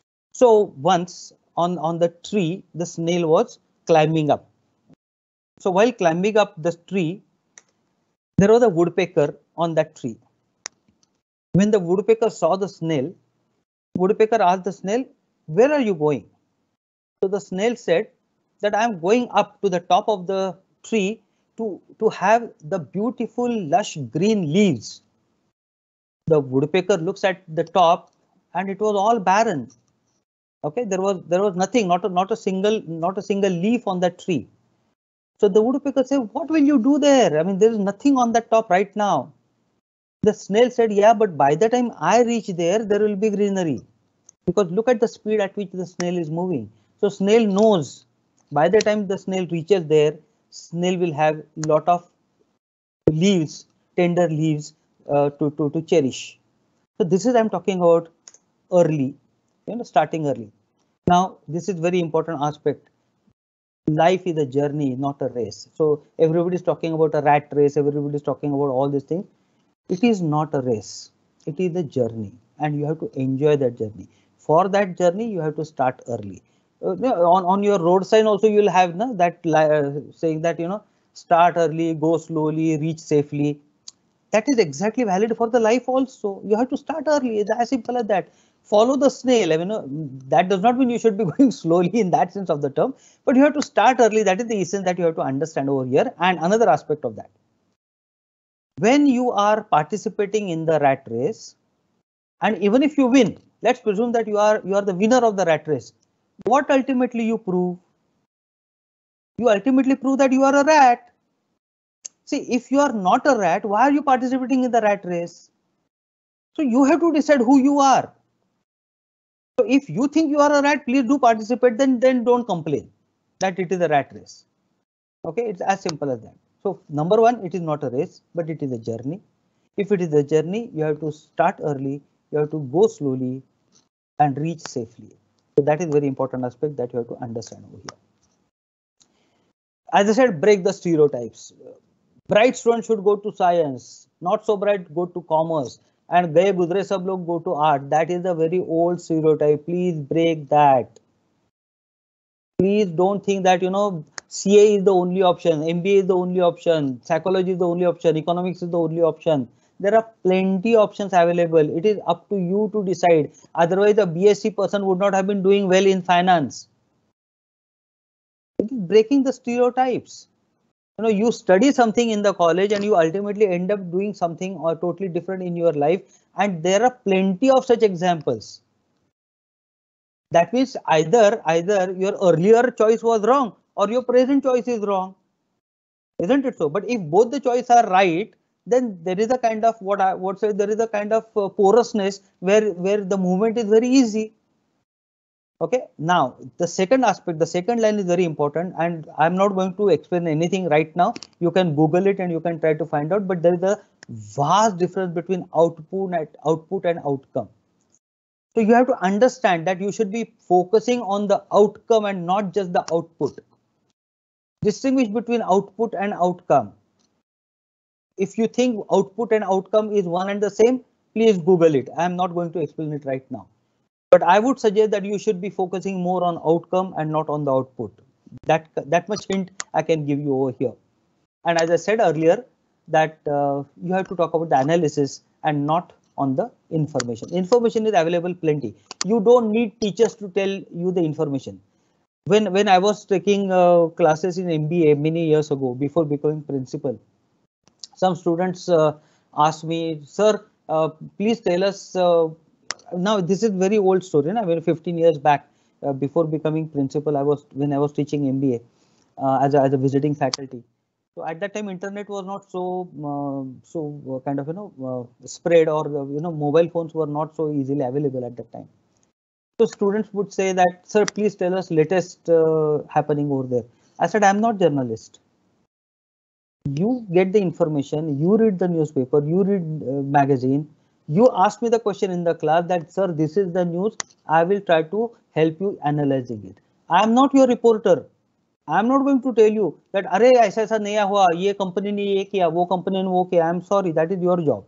So once on the tree, the snail was climbing up. So while climbing up the tree, there was a woodpecker on that tree. When the woodpecker saw the snail, woodpecker asked the snail, "Where are you going?" So the snail said that I am going up to the top of the tree to have the beautiful lush green leaves. The woodpecker looks at the top and it was all barren. Okay, there was nothing, not a single leaf on that tree. So the woodpecker said, "What will you do there? I mean, there is nothing on that top right now." The snail said, "Yeah, but by the time I reach there, there will be greenery." Because look at the speed at which the snail is moving. So snail knows by the time the snail reaches there, snail will have lot of leaves, tender leaves to cherish. So this is I'm talking about early, starting early. Now, this is very important aspect. Life is a journey, not a race. So everybody is talking about a rat race. Everybody is talking about all these things. It is not a race. It is a journey, and you have to enjoy that journey. For that journey, you have to start early. On your road sign also you will have that saying that start early, go slowly, reach safely. That is exactly valid for the life also. You have to start early. It's as simple as that. Follow the snail. I mean, that does not mean you should be going slowly in that sense of the term, but you have to start early. That is the essence that you have to understand over here. And another aspect of that, when you are participating in the rat race, and even if you win, let's presume that you are the winner of the rat race. What ultimately you prove? You ultimately prove that you are a rat. See, if you are not a rat, why are you participating in the rat race? So you have to decide who you are. So if you think you are a rat, please do participate, then don't complain that it is a rat race. Okay, it's as simple as that. So number one, it is not a race, but it is a journey. If it is a journey, you have to start early, you have to go slowly and reach safely. So that is very important aspect that you have to understand over here. As I said, break the stereotypes. Bright students should go to science, not so bright go to commerce, and gaye guzre sab log go to art. That is a very old stereotype. Please break that. Please don't think that CA is the only option, MBA is the only option, psychology is the only option, economics is the only option. There are plenty options available. It is up to you to decide. Otherwise, a BSc person would not have been doing well in finance. It is breaking the stereotypes. You study something in the college and you ultimately end up doing something or totally different in your life. And there are plenty of such examples. That means either your earlier choice was wrong or your present choice is wrong. Isn't it so? But if both the choices are right, then there is a kind of what I would say, there is a kind of porousness where the movement is very easy. Okay, now the second aspect, the second line is very important, and I'm not going to explain anything right now. You can Google it and you can try to find out, but there is a vast difference between output and outcome. So you have to understand that you should be focusing on the outcome and not just the output. Distinguish between output and outcome. If you think output and outcome is one and the same, please Google it. I am not going to explain it right now. But I would suggest that you should be focusing more on outcome and not on the output. That much hint I can give you over here. And as I said earlier, that you have to talk about the analysis and not on the information. Information is available plenty. You don't need teachers to tell you the information. When I was taking classes in MBA many years ago, before becoming principal, some students asked me, sir, please tell us. Now this is very old story. I mean, 15 years back, before becoming principal, when I was teaching MBA as a visiting faculty. So at that time, internet was not so kind of spread, or mobile phones were not so easily available at that time. So students would say that, sir, please tell us latest happening over there. I said, I'm not journalist. You get the information, you read the newspaper, you read magazine. You ask me the question in the class that, sir, this is the news. I will try to help you analyzing it. I am not your reporter. I am not going to tell you that, अरे ऐसा ऐसा नहीं हुआ, ये company ने ये किया, वो कंपनी ने वो किया. I am sorry, that is your job.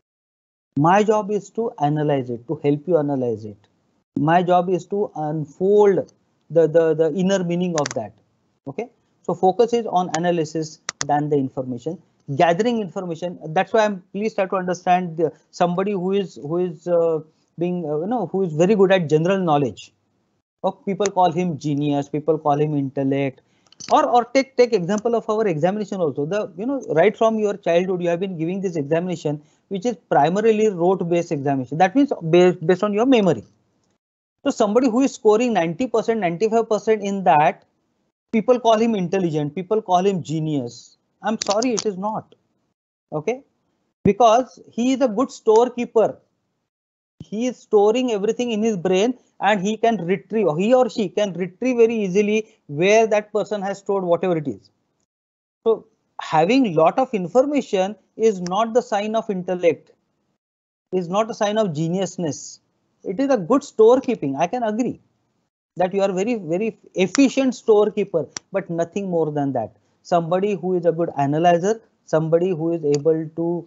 My job is to analyze it, to help you analyze it. My job is to unfold the inner meaning of that. Okay, so focus is on analysis than the information. Gathering information. That's why I'm please try to understand somebody who is being who is very good at general knowledge. People call him genius, people call him intellect, or take example of our examination also. Right from your childhood you have been giving this examination, which is primarily rote based examination. That means based on your memory. So somebody who is scoring 90%, 95% in that, people call him intelligent, people call him genius. I'm sorry, it is not. Okay, because he is a good storekeeper. He is storing everything in his brain, and he or she can retrieve very easily where that person has stored whatever it is. So having lot of information is not the sign of intellect, is not a sign of geniusness. It is a good storekeeping. I can agree that you are very, very efficient storekeeper, but nothing more than that. Somebody who is a good analyzer, somebody who is able to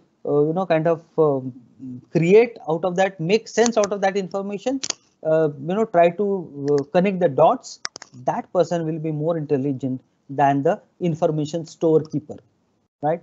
create out of that, make sense out of that information, try to connect the dots. That person will be more intelligent than the information storekeeper, right?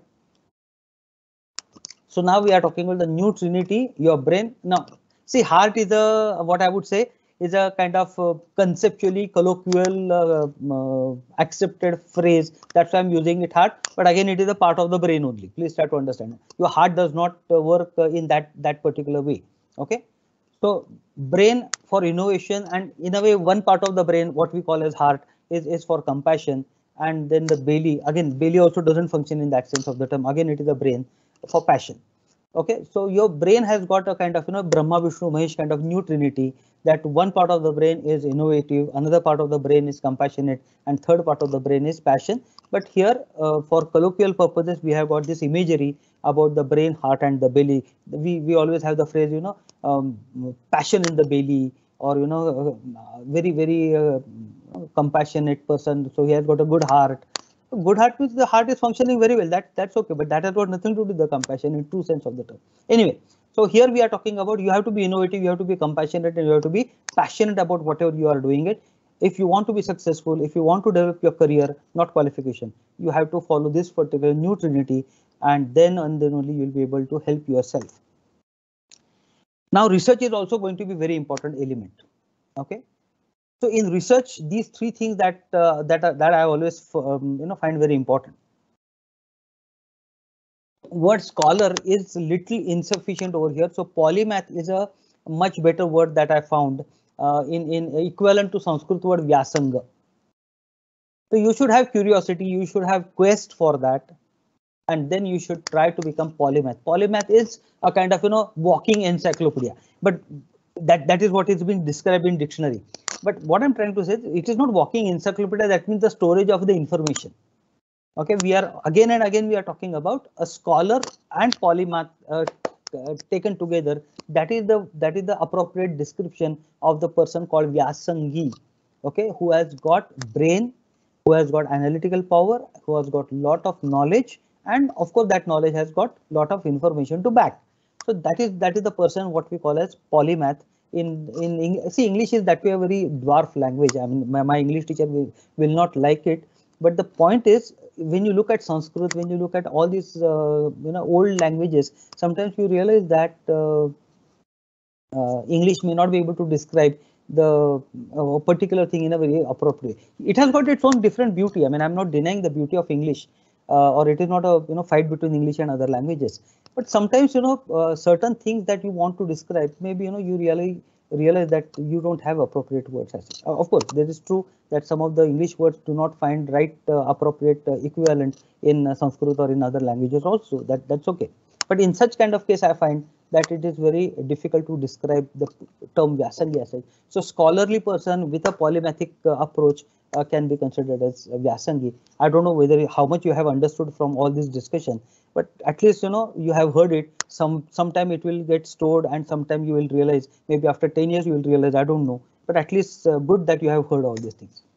So now we are talking about the new trinity, your brain. Now see, heart is what I would say is a kind of conceptually colloquial accepted phrase. That's why I'm using it, heart. But again, it is a part of the brain only. Please try to understand. Your heart does not work in that particular way. Okay. So brain for innovation, and in a way, one part of the brain, what we call as heart, is for compassion. And then the belly, again, belly also doesn't function in that sense of the term. Again, it is a brain for passion. Okay, so your brain has got a kind of Brahma, Vishnu, Mahesh kind of new trinity, that one part of the brain is innovative, another part of the brain is compassionate, and third part of the brain is passion. But here for colloquial purposes, we have got this imagery about the brain, heart, and the belly. We always have the phrase passion in the belly, or very, very compassionate person, so he has got a good heart. Good heart means the heart is functioning very well. That's okay, but that has got nothing to do with the compassion in true sense of the term. Anyway, so here we are talking about you have to be innovative, you have to be compassionate, and you have to be passionate about whatever you are doing it. If you want to be successful, if you want to develop your career, not qualification, you have to follow this particular new trinity, and then only you will be able to help yourself. Now, research is also going to be very important element. Okay. So in research, these three things that I always find very important. Word scholar is little insufficient over here. So polymath is a much better word that I found in equivalent to Sanskrit word Vyasanga. So you should have curiosity, you should have quest for that. and then you should try to become polymath. Polymath is a kind of walking encyclopedia, but that is what is being described in dictionary. But what I'm trying to say, it is not walking encyclopedia. That means the storage of the information. Okay, we are again and again we are talking about a scholar and polymath taken together. That is the appropriate description of the person called Vyasangi. Okay, who has got brain, who has got analytical power, who has got lot of knowledge, and of course that knowledge has got lot of information to back. So that is the person what we call as polymath. See, English is that way a very dwarf language. I mean, my English teacher will not like it, but the point is, when you look at Sanskrit, when you look at all these old languages, sometimes you realize that English may not be able to describe the particular thing in a very appropriate. It has got its own different beauty. I mean, I'm not denying the beauty of English, or it is not a fight between English and other languages. But sometimes certain things that you want to describe, maybe you really realize that you don't have appropriate words. Of course, that is true that some of the English words do not find right appropriate equivalent in Sanskrit or in other languages also. That's okay. But in such kind of case, I find that it is very difficult to describe the term Vyasangi as such. So scholarly person with a polymathic approach can be considered as Vyasangi. I don't know whether how much you have understood from all this discussion, but at least you have heard it. Sometime it will get stored, and sometime you will realize, maybe after 10 years you will realize, I don't know. But at least good that you have heard all these things.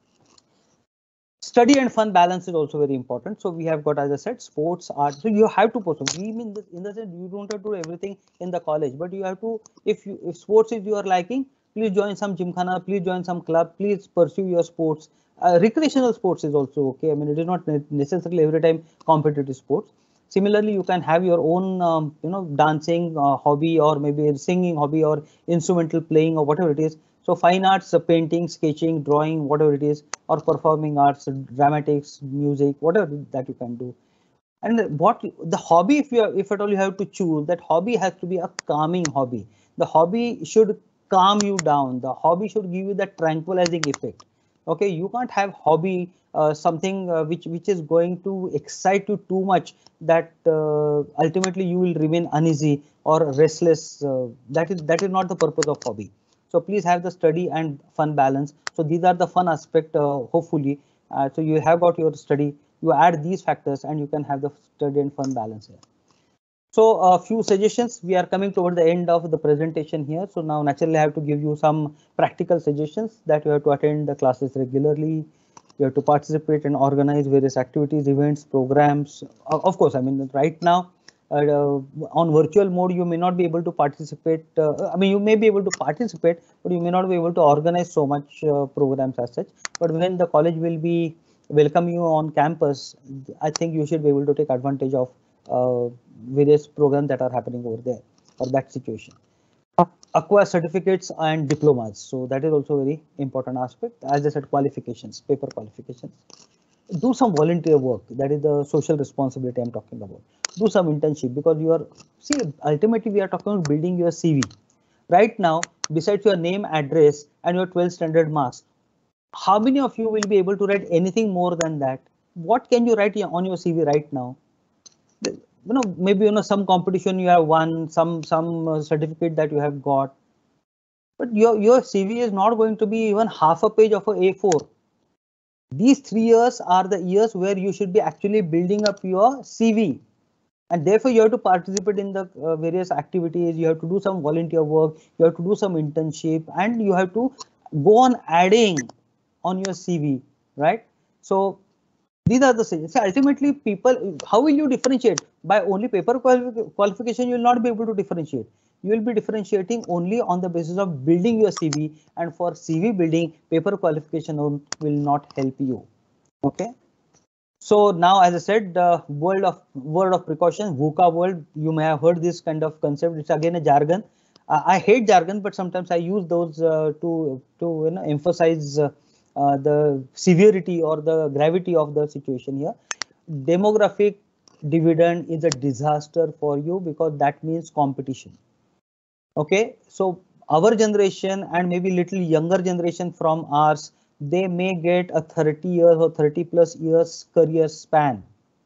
Study and fun balance is also very important. So we have got, as I said, sports, art. So you have to pursue. We mean in the sense you don't have to do everything in the college, but you have to. If sports is your liking, please join some gymkhana. Please join some club. Please pursue your sports. Recreational sports is also okay. I mean, it is not necessarily every time competitive sports. Similarly, you can have your own, dancing hobby, or maybe singing hobby, or instrumental playing, or whatever it is. So fine arts, painting, sketching, drawing, whatever it is, or performing arts, dramatics, music, whatever that you can do. And what the hobby, if at all you have to choose, that hobby has to be a calming hobby. The hobby should calm you down. The hobby should give you that tranquilizing effect. Okay, you can't have hobby something which is going to excite you too much, that ultimately you will remain uneasy or restless. That is not the purpose of hobby. So please have the study and fun balance. So these are the fun aspect, hopefully. So you have got your study, you add these factors, and you can have the study and fun balance here. So a few suggestions. We are coming toward the end of the presentation here. So now naturally I have to give you some practical suggestions, that you have to attend the classes regularly. You have to participate and organize various activities, events, programs. Of course, I mean, right now, on virtual mode, you may not be able to participate. I mean, you may be able to participate, but you may not be able to organize so much programs as such. But when the college will be welcome you on campus, I think you should be able to take advantage of various programs that are happening over there, or that situation. Acquire certificates and diplomas. So that is also very important aspect. As I said, qualifications, paper qualifications. Do some volunteer work. That is the social responsibility I'm talking about. Do some internship, because you are, see, ultimately we are talking about building your CV. Right now, besides your name, address, and your 12th standard marks, how many of you will be able to write anything more than that? What can you write on your CV right now? Maybe some competition you have won, some certificate that you have got, but your CV is not going to be even half a page of a A4. These 3 years are the years where you should be actually building up your CV, and therefore you have to participate in the various activities. You have to do some volunteer work, you have to do some internship, and you have to go on adding on your CV, right? So these are the things. So ultimately, people, how will you differentiate? By only paper qualification, you will not be able to differentiate. You will be differentiating only on the basis of building your CV, and for CV building, paper qualification will not help you. Okay. So now, as I said, the word of precaution, VUCA world. You may have heard this kind of concept. It's again a jargon. I hate jargon, but sometimes I use those to emphasize the severity or the gravity of the situation here. Demographic dividend is a disaster for you, because that means competition. Okay, so our generation and maybe little younger generation from ours, they may get a 30 years or 30 plus years career span.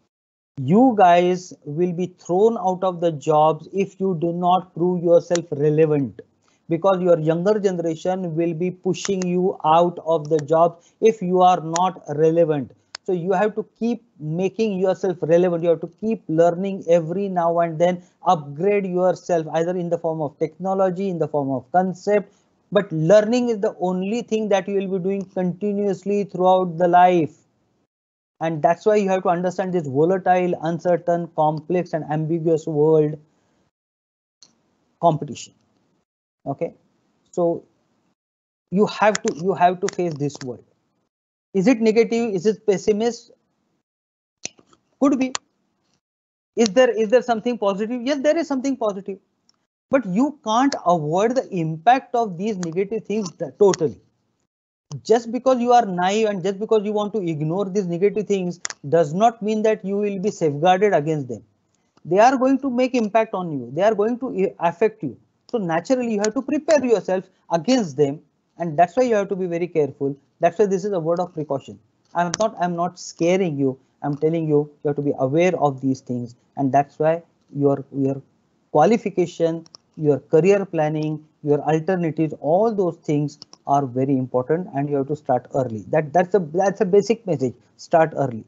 You guys will be thrown out of the jobs if you do not prove yourself relevant, because your younger generation will be pushing you out of the job if you are not relevant. So you have to keep making yourself relevant. You have to keep learning every now and then, upgrade yourself either in the form of technology, in the form of concept. But learning is the only thing that you will be doing continuously throughout the life. And that's why you have to understand this volatile, uncertain, complex, and ambiguous world competition. Okay, so you have to face this world. Is it negative? Is it pessimist? Could be. Is there something positive? Yes, there is something positive. But you can't avoid the impact of these negative things totally. Just because you are naive and just because you want to ignore these negative things does not mean that you will be safeguarded against them. They are going to make impact on you. They are going to affect you. So naturally you have to prepare yourself against them, and that's why you have to be very careful. That's why this is a word of precaution. I'm not scaring you. I'm telling you you have to be aware of these things, and that's why your qualification, your career planning, your alternatives, all those things are very important, and you have to start early. That's a basic message. Start early.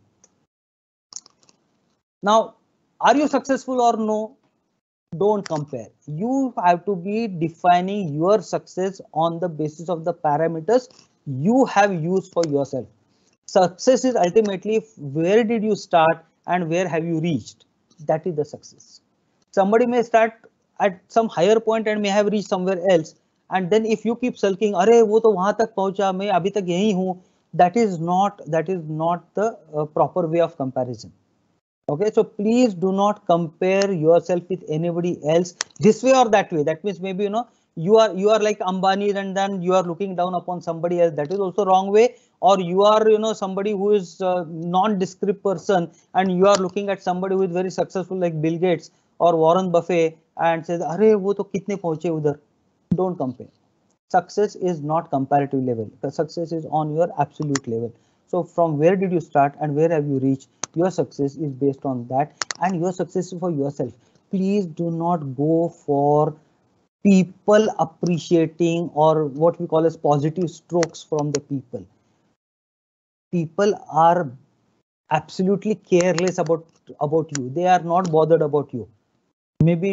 Now, are you successful or no? Don't compare. You have to be defining your success on the basis of the parameters you have used for yourself. Success is ultimately where did you start and where have you reached. That is the success. Somebody may start at some higher point and may have reached somewhere else, and then if you keep sulking, अरे वो तो वहां तक पहुंचा, मैं अभी तक यही हूँ, that is not the proper way of comparison. Okay, so please do not compare yourself with anybody else this way or that way. That means maybe you are like Ambani and then you are looking down upon somebody else. That is also wrong way. Or you are somebody who is non-descript person and you are looking at somebody who is very successful like Bill Gates or Warren Buffett and says, "अरे वो तो कितने पहुंचे उधर." Don't compare. Success is not comparative level. The success is on your absolute level. So from where did you start and where have you reached? Your success is based on that, and your success is for yourself. Please do not go for people appreciating or what we call as positive strokes from the people. People are absolutely careless about you. They are not bothered about you. Maybe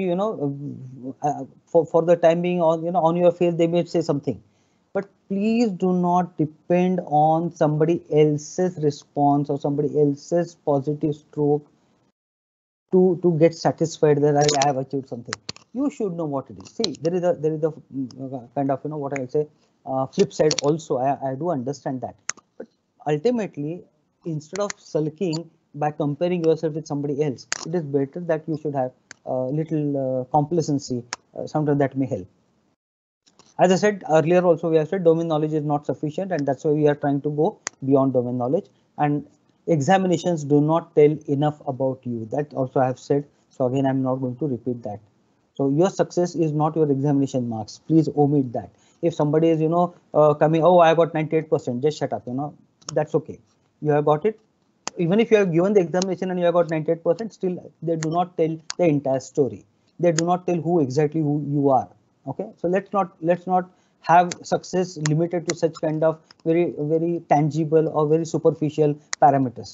for the time being, on your face they may say something, but please do not depend on somebody else's response or somebody else's positive stroke to get satisfied that I have achieved something. You should know what it is. See, there is a kind of what I'll say flip side also. I do understand that, but ultimately, instead of sulking by comparing yourself with somebody else, it is better that you should have a little complacency. Sometimes that may help. As I said earlier, also we have said domain knowledge is not sufficient, and that's why we are trying to go beyond domain knowledge. And examinations do not tell enough about you. That also I have said. So again, I'm not going to repeat that. So your success is not your examination marks. Please omit that. If somebody is coming, oh, I got 98%, just shut up. That's okay. You have got it. Even if you have given the examination and you have got 98%, still they do not tell the entire story. They do not tell who you are. Okay, so let's not have success limited to such kind of very tangible or very superficial parameters.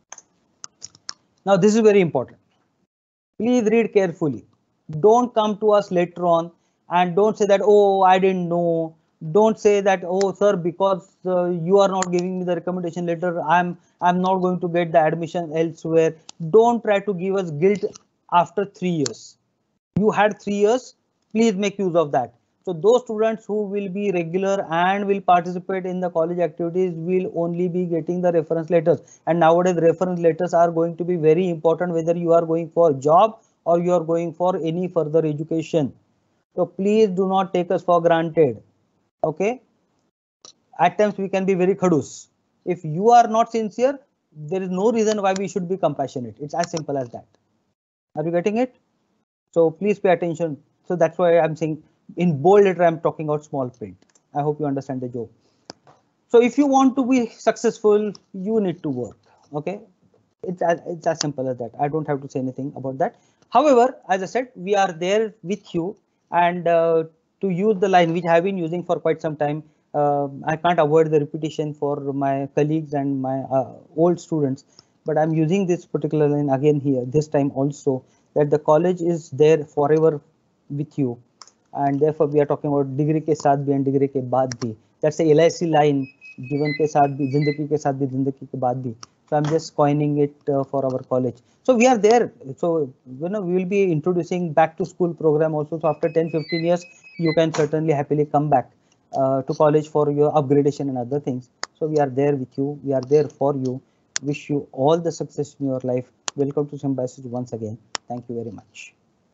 Now this is very important. Please read carefully. Don't come to us later on and don't say that, oh, I didn't know. Don't say that, oh, sir, because you are not giving me the recommendation letter, I'm not going to get the admission elsewhere. Don't try to give us guilt after 3 years. You had 3 years. Please make use of that. So those students who will be regular and will participate in the college activities will only be getting the reference letters. And nowadays reference letters are going to be very important whether you are going for a job or you are going for any further education. So please do not take us for granted. Okay. At times we can be very khadus. If you are not sincere, there is no reason why we should be compassionate. It's as simple as that. Are you getting it? So please pay attention. So that's why I'm saying in bold letter, I'm talking about small print. I hope you understand the joke. So if you want to be successful, you need to work. Okay. It's as simple as that. I don't have to say anything about that. However, as I said, we are there with you, and to use the line which I have been using for quite some time. I can't avoid the repetition for my colleagues and my old students, but I'm using this particular line again here this time also, that the college is there forever with you, and therefore we are talking about degree के साथ भी and degree के बाद भी. That's a LIC line. जीवन के साथ भी जिंदगी के साथ भी जिंदगी के बाद भी. So I'm just coining it for our college. So we are there. So we will be introducing back to school program also. So after 10-15 years, you can certainly happily come back to college for your upgradation and other things. So we are there with you. We are there for you. Wish you all the success in your life. Welcome to Symbiosis once again. Thank you very much.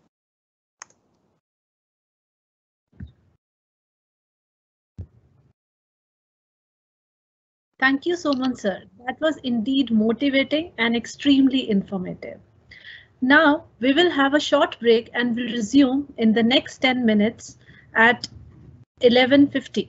Thank you so much, sir. That was indeed motivating and extremely informative. Now we will have a short break and will resume in the next 10 minutes at 11:50.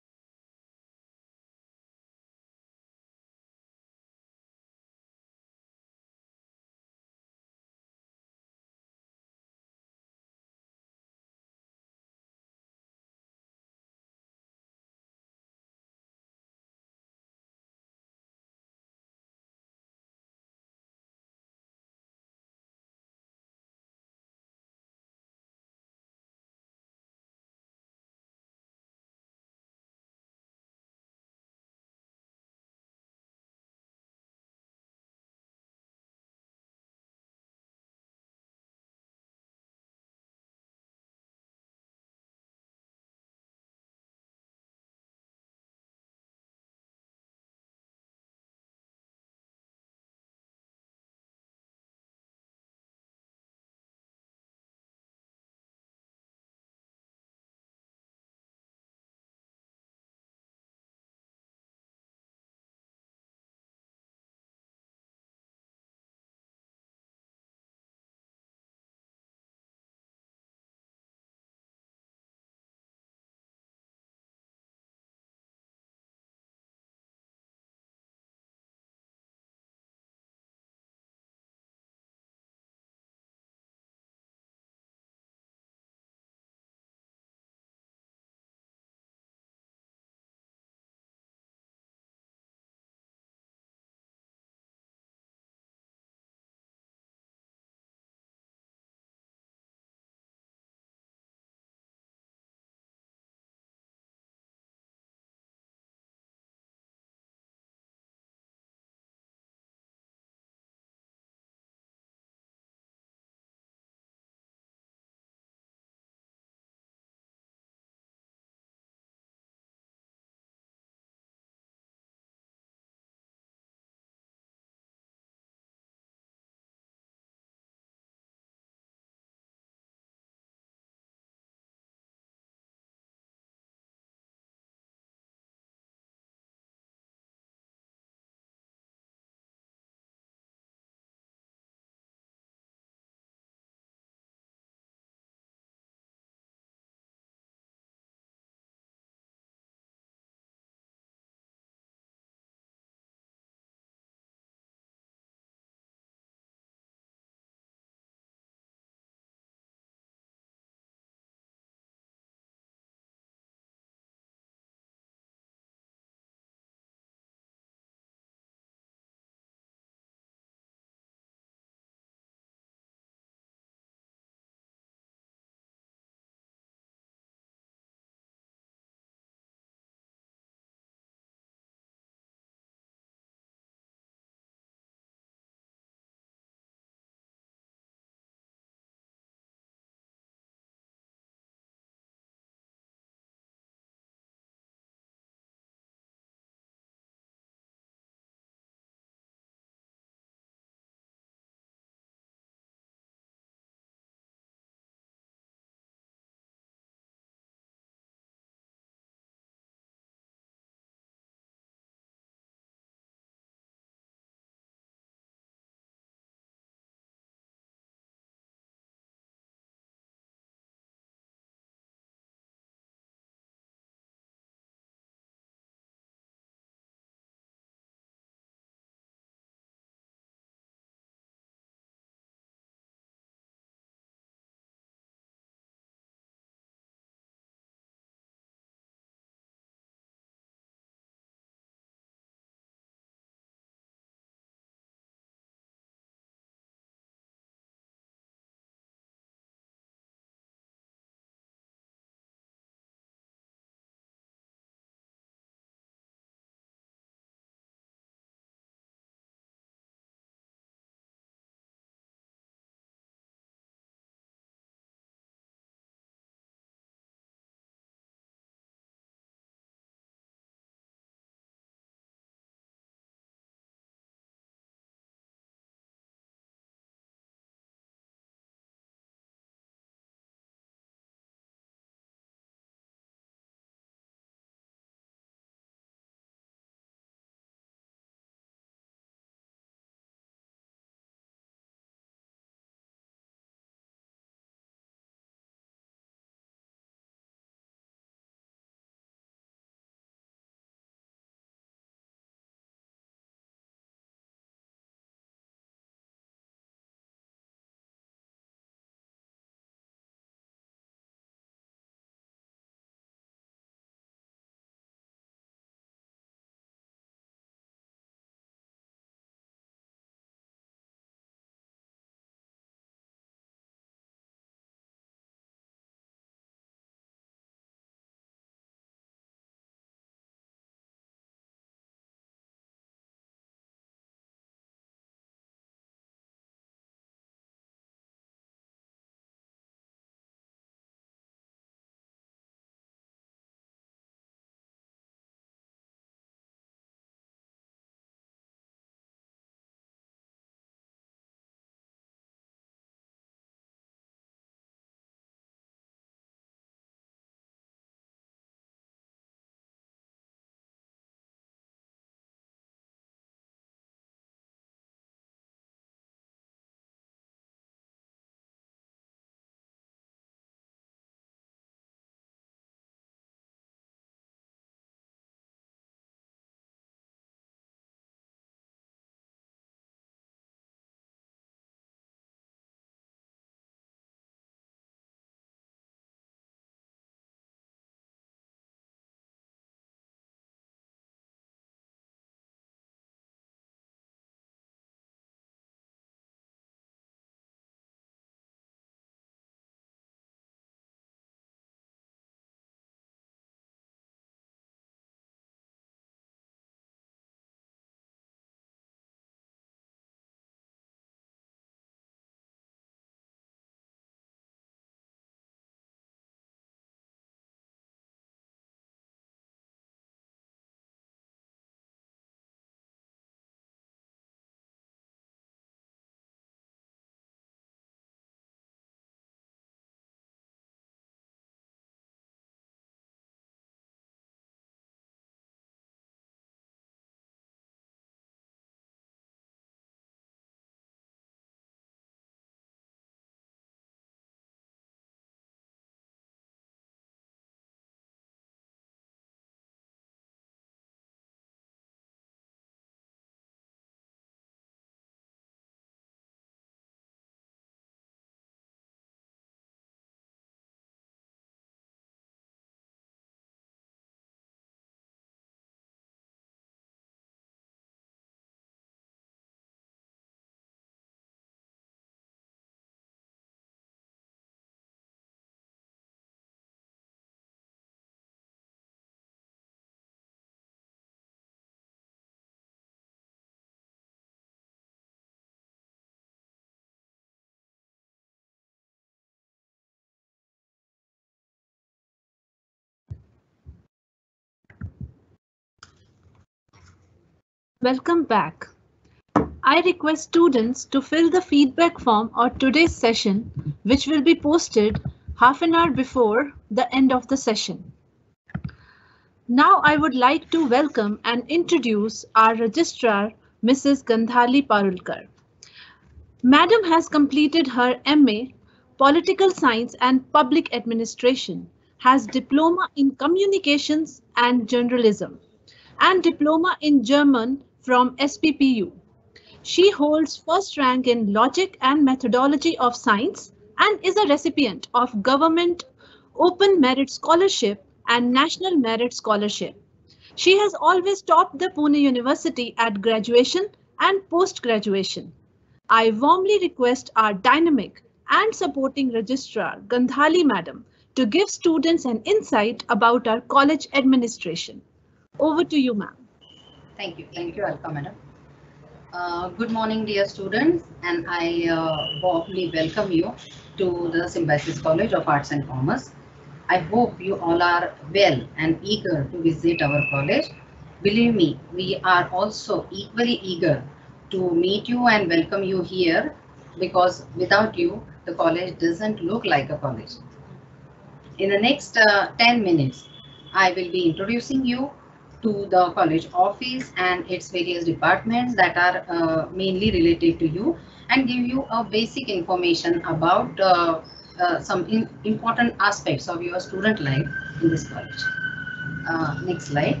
Welcome back. I request students to fill the feedback form on today's session, which will be posted half an hour before the end of the session. Now I would like to welcome and introduce our registrar, Mrs. Gandhali Parulkar. Madam has completed her MA Political Science and Public Administration, has diploma in Communications and Journalism, and diploma in German from SPPU. She holds first rank in Logic and Methodology of Science and is a recipient of Government Open Merit Scholarship and National Merit Scholarship. She has always topped the Pune University at graduation and post-graduation. I warmly request our dynamic and supporting registrar, Gandhali Madam, to give students an insight about our college administration. Over to you, ma'am. Thank you, Alka Madam. Good morning, dear students, and I warmly welcome you to the Symbiosis College of Arts and Commerce. I hope you all are well and eager to visit our college. Believe me, we are also equally eager to meet you and welcome you here, because without you, the college doesn't look like a college. In the next 10 minutes, I will be introducing you to the college office and its various departments that are mainly related to you, and give you a basic information about some important aspects of your student life in this college. Next slide.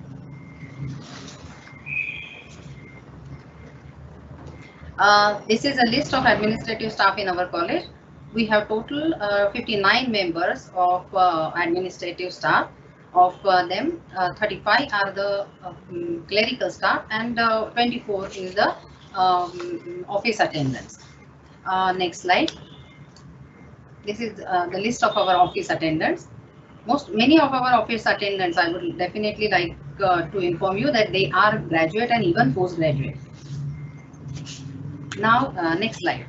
This is a list of administrative staff in our college. We have total 59 members of administrative staff. Of them, 35 are the clerical staff and 24 is the office attendants. Next slide. This is the list of our office attendants. Many of our office attendants, I would definitely like to inform you that they are graduate and even postgraduate. Now, next slide.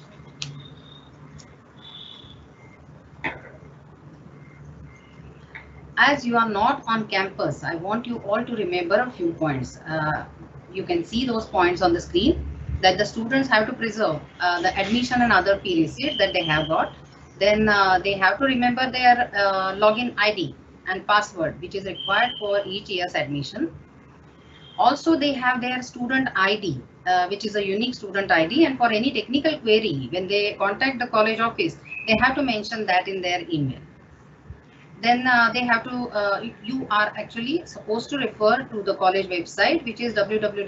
As you are not on campus, I want you all to remember a few points. You can see those points on the screen, that the students have to preserve the admission and other fee receipts that they have got. Then they have to remember their login ID and password, which is required for each year's admission. Also, they have their student ID, which is a unique student ID, and for any technical query, when they contact the college office, they have to mention that in their email. Then they have to, you are actually supposed to refer to the college website, which is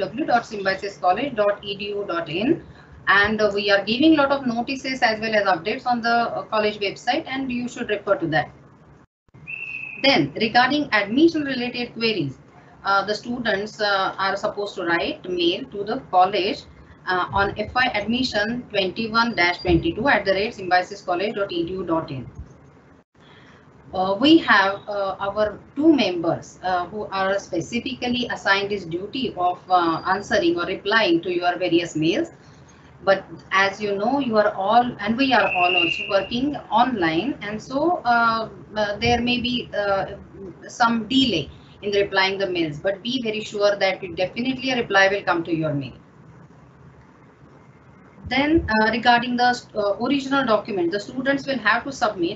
www.symbiosiscollege.edu.in, and we are giving a lot of notices as well as updates on the college website, and you should refer to that. Then regarding admission related queries, the students are supposed to write mail to the college on FY admission 21-22@symbiosis-college.edu.in. We have our two members who are specifically assigned this duty of answering or replying to your various mails. But as you know, you are all, and we are all also working online, and so there may be some delay in replying the mails, but be very sure that definitely a reply will come to your mail. Then regarding the original document, the students will have to submit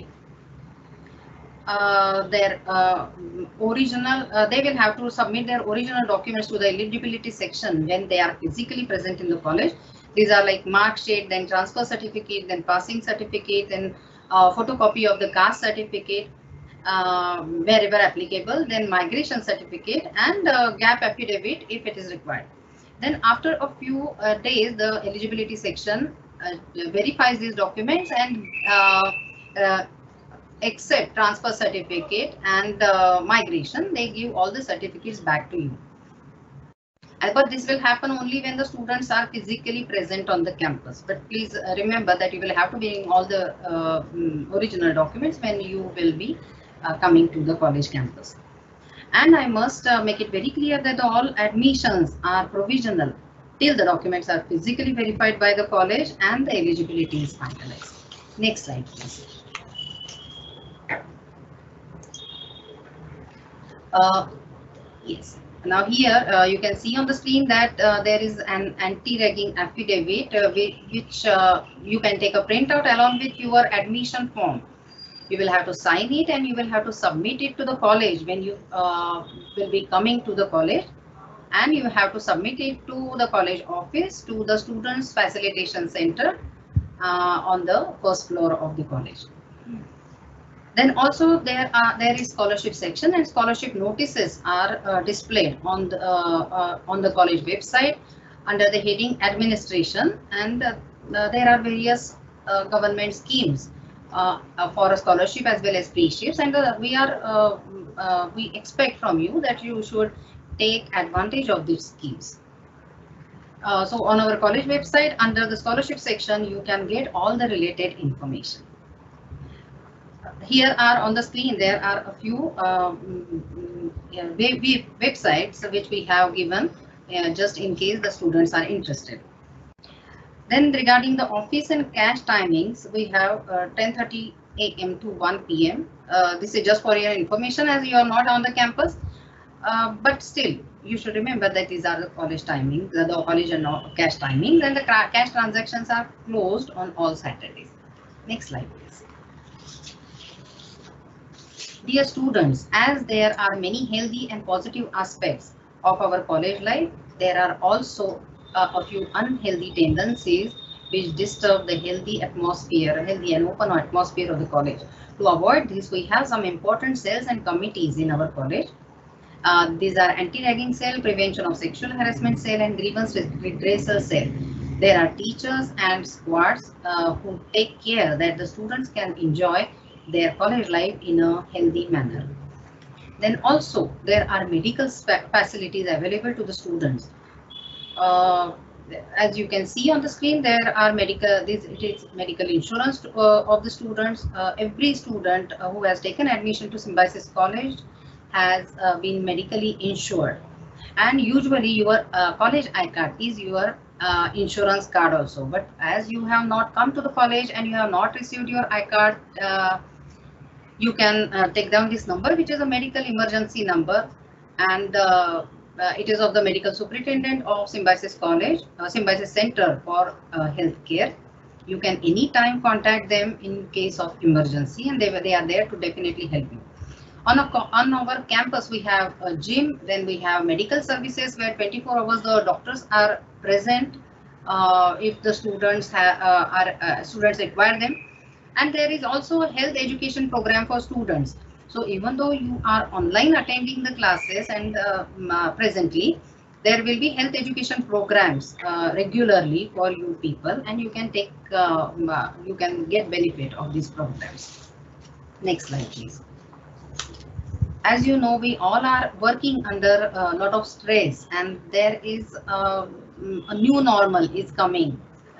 they will have to submit their original documents to the eligibility section when they are physically present in the college. These are like mark sheet, then transfer certificate, then passing certificate, then photocopy of the caste certificate wherever applicable, then migration certificate, and gap affidavit if it is required. Then after a few days, the eligibility section verifies these documents and except transfer certificate and migration, they give all the certificates back to you. But this will happen only when the students are physically present on the campus. But please remember that you will have to bring all the original documents when you will be coming to the college campus. And I must make it very clear that all admissions are provisional till the documents are physically verified by the college and the eligibility is finalized. Next slide, please. Yes, Now here you can see on the screen that there is an anti-ragging affidavit which you can take a printout along with your admission form. You will have to sign it and you will have to submit it to the college when you will be coming to the college, and you have to submit it to the college office, to the Students Facilitation Center on the first floor of the college. Then also there is scholarship section, and scholarship notices are displayed on the college website under the heading administration, and there are various government schemes for a scholarship as well as free-ships, and we expect from you that you should take advantage of these schemes. So on our college website under the scholarship section you can get all the related information. Here are on the screen there are a few websites which we have given just in case the students are interested. Then regarding the office and cash timings, we have 10:30 a.m. to 1 p.m. This is just for your information as you are not on the campus, but still you should remember that these are the college timings, the college and cash timings, and the cash transactions are closed on all Saturdays. Next slide, please. Dear students, as there are many healthy and positive aspects of our college life, there are also a few unhealthy tendencies which disturb the healthy and open atmosphere of the college. To avoid this, we have some important cells and committees in our college. These are anti-ragging cell, prevention of sexual harassment cell, and grievance redressal cell. There are teachers and squads who take care that the students can enjoy their college life in a healthy manner. Then also there are medical facilities available to the students. As you can see on the screen, there are it is medical insurance of the students. Every student who has taken admission to Symbiosis College has been medically insured, and usually your college iCard is your insurance card also. But as you have not come to the college and you have not received your iCard, you can take down this number, which is a medical emergency number, and it is of the medical superintendent of Symbiosis College, Symbiosis Center for Healthcare. You can anytime contact them in case of emergency, and they are there to definitely help you. On our campus, we have a gym, then we have medical services where 24 hours the doctors are present if the students students require them. And there is also a health education program for students. So even though you are online attending the classes and presently, there will be health education programs regularly for you people, and you can take you can get benefit of these programs. Next slide, please. As you know, we all are working under a lot of stress, and there is a new normal is coming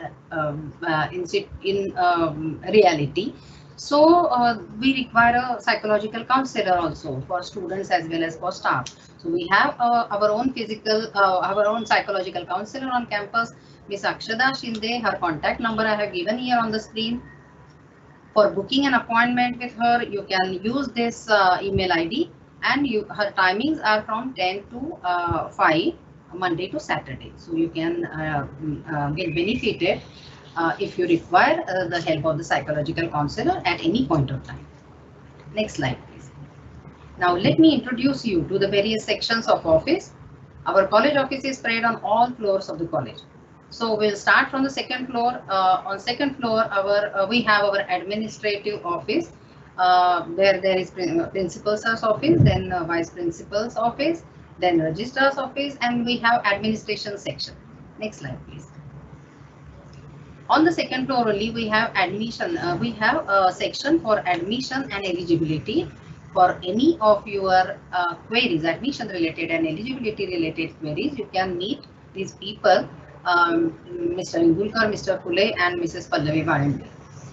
in reality. So we require a psychological counselor also for students as well as for staff. So we have our own psychological counselor on campus, Ms. Akshada Shinde. Her contact number I have given here on the screen. For booking an appointment with her, you can use this email ID, and her timings are from 10 to 5, Monday to Saturday. So you can get benefited if you require the help of the psychological counselor at any point of time. Next slide, please. Now let me introduce you to the various sections of office. Our college office is spread on all floors of the college. So we'll start from the second floor. On second floor, we have our administrative office, where there is principal's office, then vice principal's office, then registrar's office, and we have administration section. Next slide, please. On the second floor only, we have admission. We have a section for admission and eligibility. For any of your queries, admission related and eligibility related queries, you can meet these people, Mr. Ingulkar, Mr. Pule, and Mrs. Pallavi Varanti.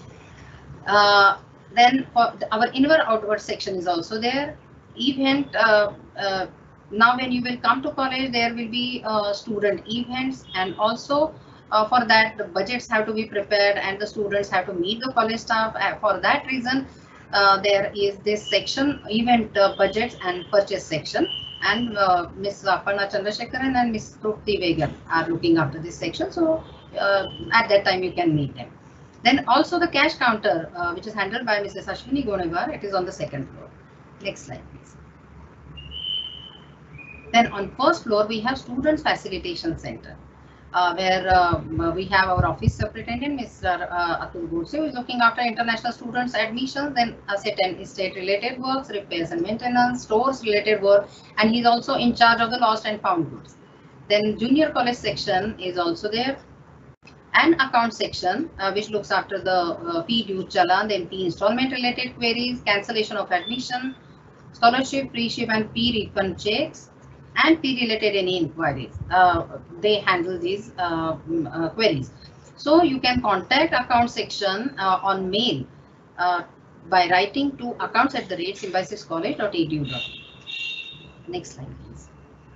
Then for our inward outward section is also there. Event. Now when you will come to college, there will be student events, and also for that the budgets have to be prepared and the students have to meet the college staff. For that reason, there is this section, event budgets and purchase section, and Ms. Aparna Chandrasekharan and Ms. Trupti Vegan are looking after this section. So at that time you can meet them. Then also the cash counter, which is handled by Mrs. Ashwini Gonevar, it is on the second floor. Next slide, please. Then on first floor, we have Students Facilitation Center, where we have our office superintendent, Mr. Atul Godse, who is looking after international students admissions, then asset and estate related works, repairs and maintenance, stores related work, and he's also in charge of the lost and found goods. Then junior college section is also there, and account section, which looks after the fee due challan, then fee installment related queries, cancellation of admission, scholarship, pre-ship and fee refund checks, and fee related any inquiries. They handle these queries. So you can contact account section on mail by writing to accounts@symbiosis-college.edu. Next slide, please.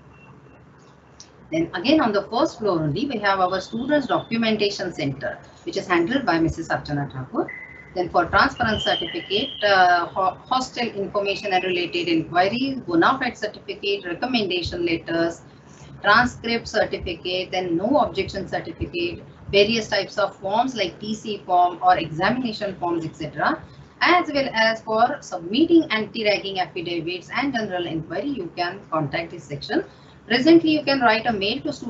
Then again on the first floor only, we have our Students Documentation Center, which is handled by Mrs. Archana Thakur. Then for transference certificate, hostel information and related inquiries, bona fide certificate, recommendation letters, transcript certificate, then no objection certificate, various types of forms like TC form or examination forms, etc. As well as for submitting anti-ragging affidavits and general inquiry, you can contact this section. Presently, you can write a mail to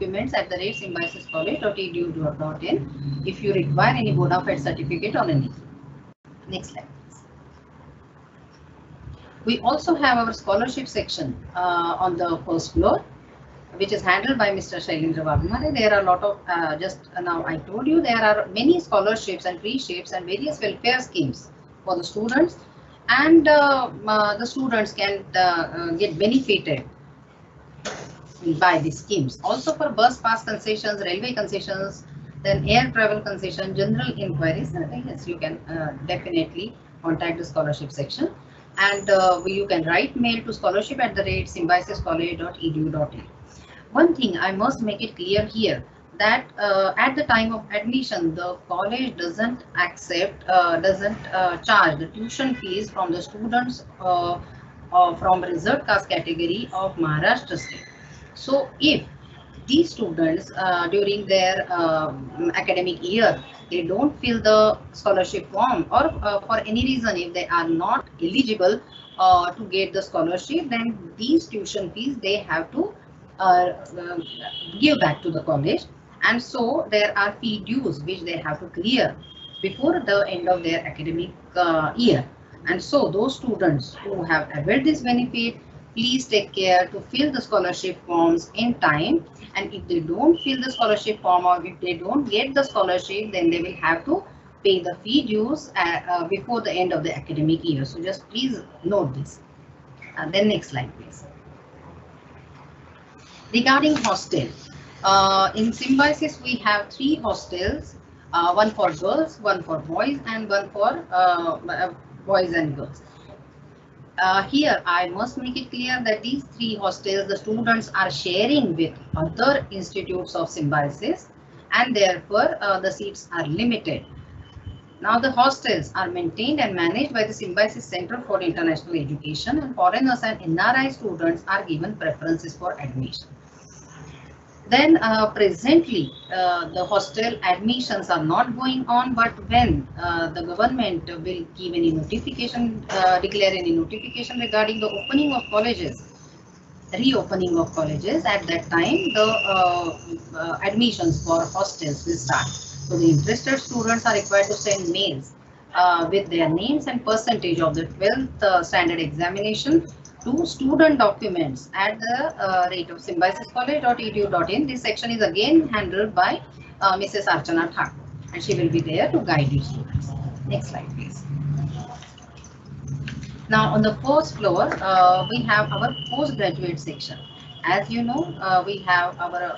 studentdocuments@symbiosis-college.edu.in if you require any bona fide certificate or anything. Next slide, please. We also have our scholarship section on the first floor, which is handled by Mr. Shailendra Vagmare. There are a lot of, just now I told you, there are many scholarships and pre-ships and various welfare schemes for the students, and the students can get benefited by these schemes. Also for bus pass concessions, railway concessions, then air travel concession, general inquiries, yes, you can definitely contact the scholarship section, and you can write mail to scholarship@symbiosis-college.edu.in. One thing I must make it clear here, that at the time of admission, the college doesn't accept, charge the tuition fees from the students from reserved caste category of Maharashtra state. So if these students during their academic year, they don't fill the scholarship form, or for any reason if they are not eligible to get the scholarship, then these tuition fees they have to give back to the college, and so there are fee dues which they have to clear before the end of their academic year. And so those students who have availed this benefit, please take care to fill the scholarship forms in time, and if they don't fill the scholarship form or if they don't get the scholarship, then they will have to pay the fee dues before the end of the academic year. So just please note this. Then next slide, please. Regarding hostel, in Symbiosis we have 3 hostels, one for girls, one for boys, and one for boys and girls. Here I must make it clear that these 3 hostels the students are sharing with other institutes of Symbiosis, and therefore the seats are limited. Now the hostels are maintained and managed by the Symbiosis Center for International Education, and foreigners and NRI students are given preferences for admission. Then presently the hostel admissions are not going on, but when the government will give any notification, declare any notification regarding the opening of colleges, reopening of colleges, at that time the admissions for hostels will start. So the interested students are required to send mails with their names and percentage of the 12th standard examination to student documents at the rate of symbiosis-college.edu.in. This section is again handled by Mrs. Archana Thakur, and she will be there to guide you students. Next slide, please. Now on the first floor, we have our postgraduate section. As you know, we have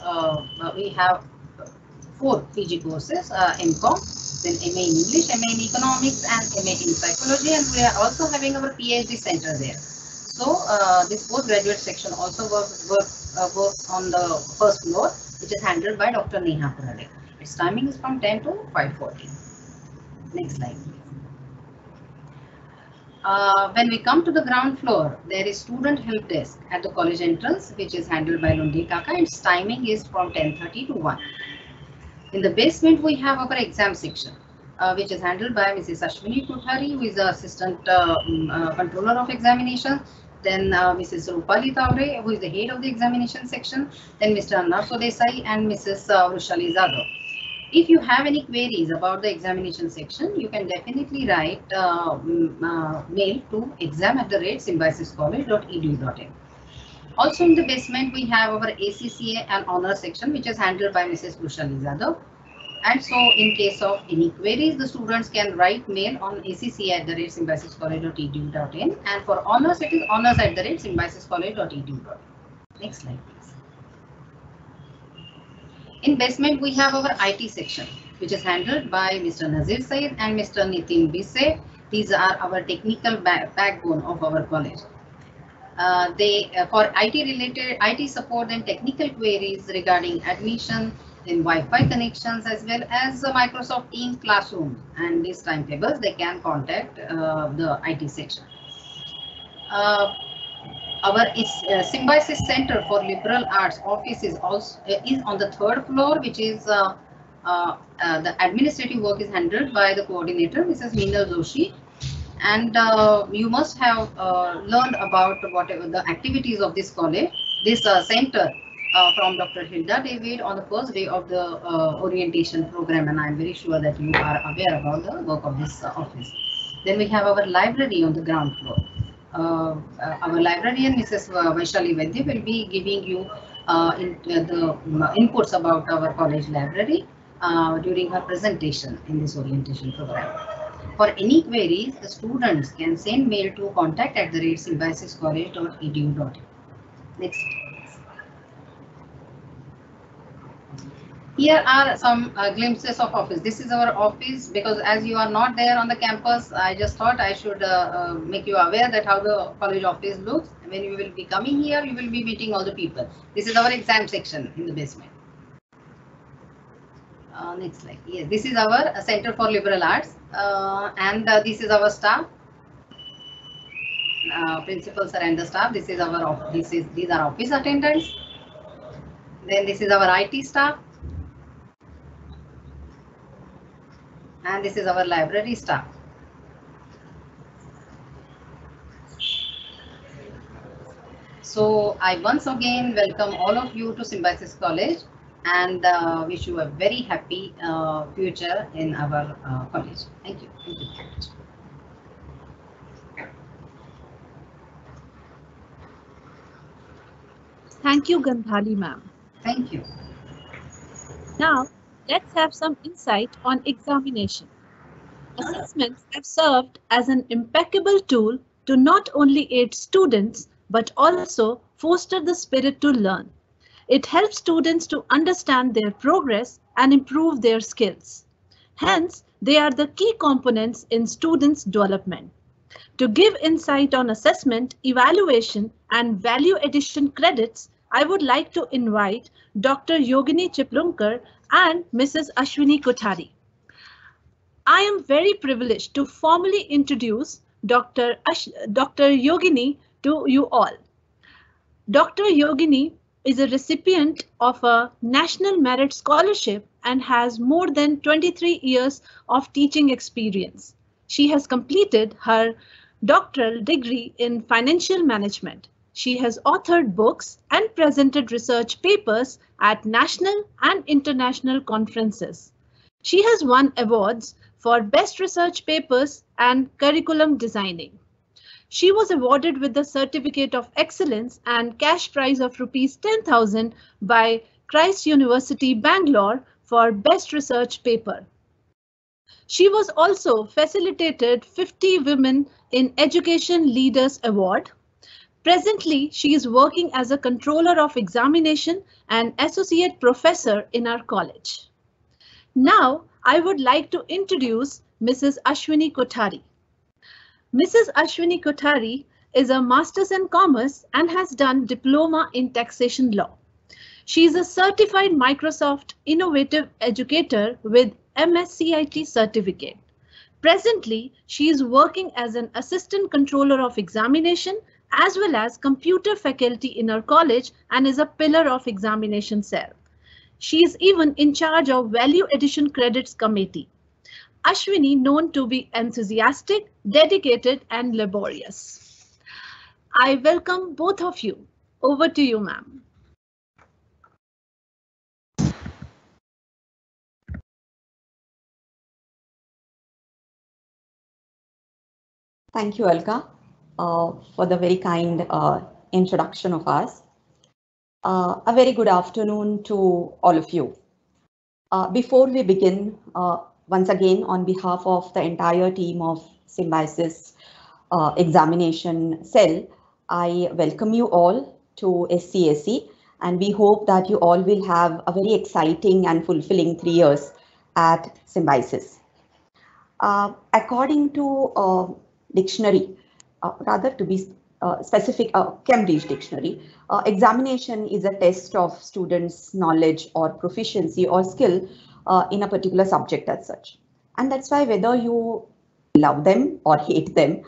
4 PG courses, MCOM, then MA in English, MA in Economics, and MA in Psychology, and we are also having our PhD center there. So this postgraduate section also works on the first floor, which is handled by Dr. Neha Purade. Its timing is from 10 to 5:40. Next slide, please. When we come to the ground floor, there is student help desk at the college entrance, which is handled by Lundi Kaka. Its timing is from 10:30 to 1. In the basement, we have our exam section, which is handled by Mrs. Ashwini Kothari, who is the assistant controller of examination. Then Mrs. Rupali Taure, who is the head of the examination section. Then Mr. Anarso Desai and Mrs. Rushali Zado. If you have any queries about the examination section, you can definitely write mail to exam@symbiosis-college.edu.in. Also in the basement, we have our ACCA and honor section, which is handled by Mrs. Rushali Zado. And so in case of any queries, the students can write mail on acca@symbiosis-college.edu.in, and for honors, it is honors@symbiosis-college.edu.in. Next slide, please. In basement, we have our IT section, which is handled by Mr. Nazir Said and Mr. Nitin Bisse. These are our technical backbone of our college. For IT support and technical queries regarding admission, in Wi-Fi connections, as well as Microsoft Teams classrooms and these timetables, they can contact the IT section. Our Symbiosis Center for Liberal Arts office is also on the 3rd floor, which is the administrative work is handled by the coordinator, Mrs. Meenal Joshi. And you must have learned about whatever the activities of this college, this center from Dr. Hilda David on the first day of the orientation program, and I'm very sure that you are aware about the work of this office. Then we have our library on the ground floor. Our librarian, Mrs. Vaishali Vaidya, will be giving you the inputs about our college library during her presentation in this orientation program. For any queries, the students can send mail to contact@symbiosis-college.edu.in. Next. Here are some glimpses of office. This is our office, because as you are not there on the campus, I just thought I should make you aware that how the college office looks. When you will be coming here, you will be meeting all the people. This is our exam section in the basement. Next slide. Yes, this is our Center for Liberal Arts, and this is our staff, principal sir and the staff. This is our these are office attendants. Then this is our IT staff. And this is our library staff. So I once again welcome all of you to Symbiosis College and wish you a very happy future in our college. Thank you. Thank you. Thank you, Gandhali ma'am. Thank you. Now, let's have some insight on examination. Assessments have served as an impeccable tool to not only aid students, but also foster the spirit to learn. It helps students to understand their progress and improve their skills. Hence, they are the key components in students' development. To give insight on assessment, evaluation, and value addition credits, I would like to invite Dr. Yogini Chiplunkar and Mrs. Ashwini Kothari. I am very privileged to formally introduce Dr. Yogini to you all. Dr. Yogini is a recipient of a National Merit Scholarship and has more than 23 years of teaching experience. She has completed her doctoral degree in financial management. She has authored books and presented research papers at national and international conferences. She has won awards for Best Research Papers and Curriculum Designing. She was awarded with the Certificate of Excellence and cash prize of ₹10,000 by Christ University, Bangalore for Best Research Paper. She was also facilitated 50 Women in Education Leaders Award. Presently, she is working as a controller of examination and associate professor in our college. Now, I would like to introduce Mrs. Ashwini Kothari. Mrs. Ashwini Kothari is a Master's in Commerce and has done Diploma in Taxation Law. She is a certified Microsoft Innovative Educator with MSCIT certificate. Presently, she is working as an assistant controller of examination as well as computer faculty in her college and is a pillar of examination cell. She is even in charge of value addition credits committee. Ashwini known to be enthusiastic, dedicated and laborious. I welcome both of you. Over to you, ma'am. Thank you, Alka, for the very kind introduction of us. A very good afternoon to all of you. Before we begin, once again, on behalf of the entire team of Symbiosis examination cell, I welcome you all to SCSE, and we hope that you all will have a very exciting and fulfilling 3 years at Symbiosis. According to dictionary, rather to be specific, Cambridge Dictionary, examination is a test of students' knowledge or proficiency or skill in a particular subject as such. And that's why whether you love them or hate them,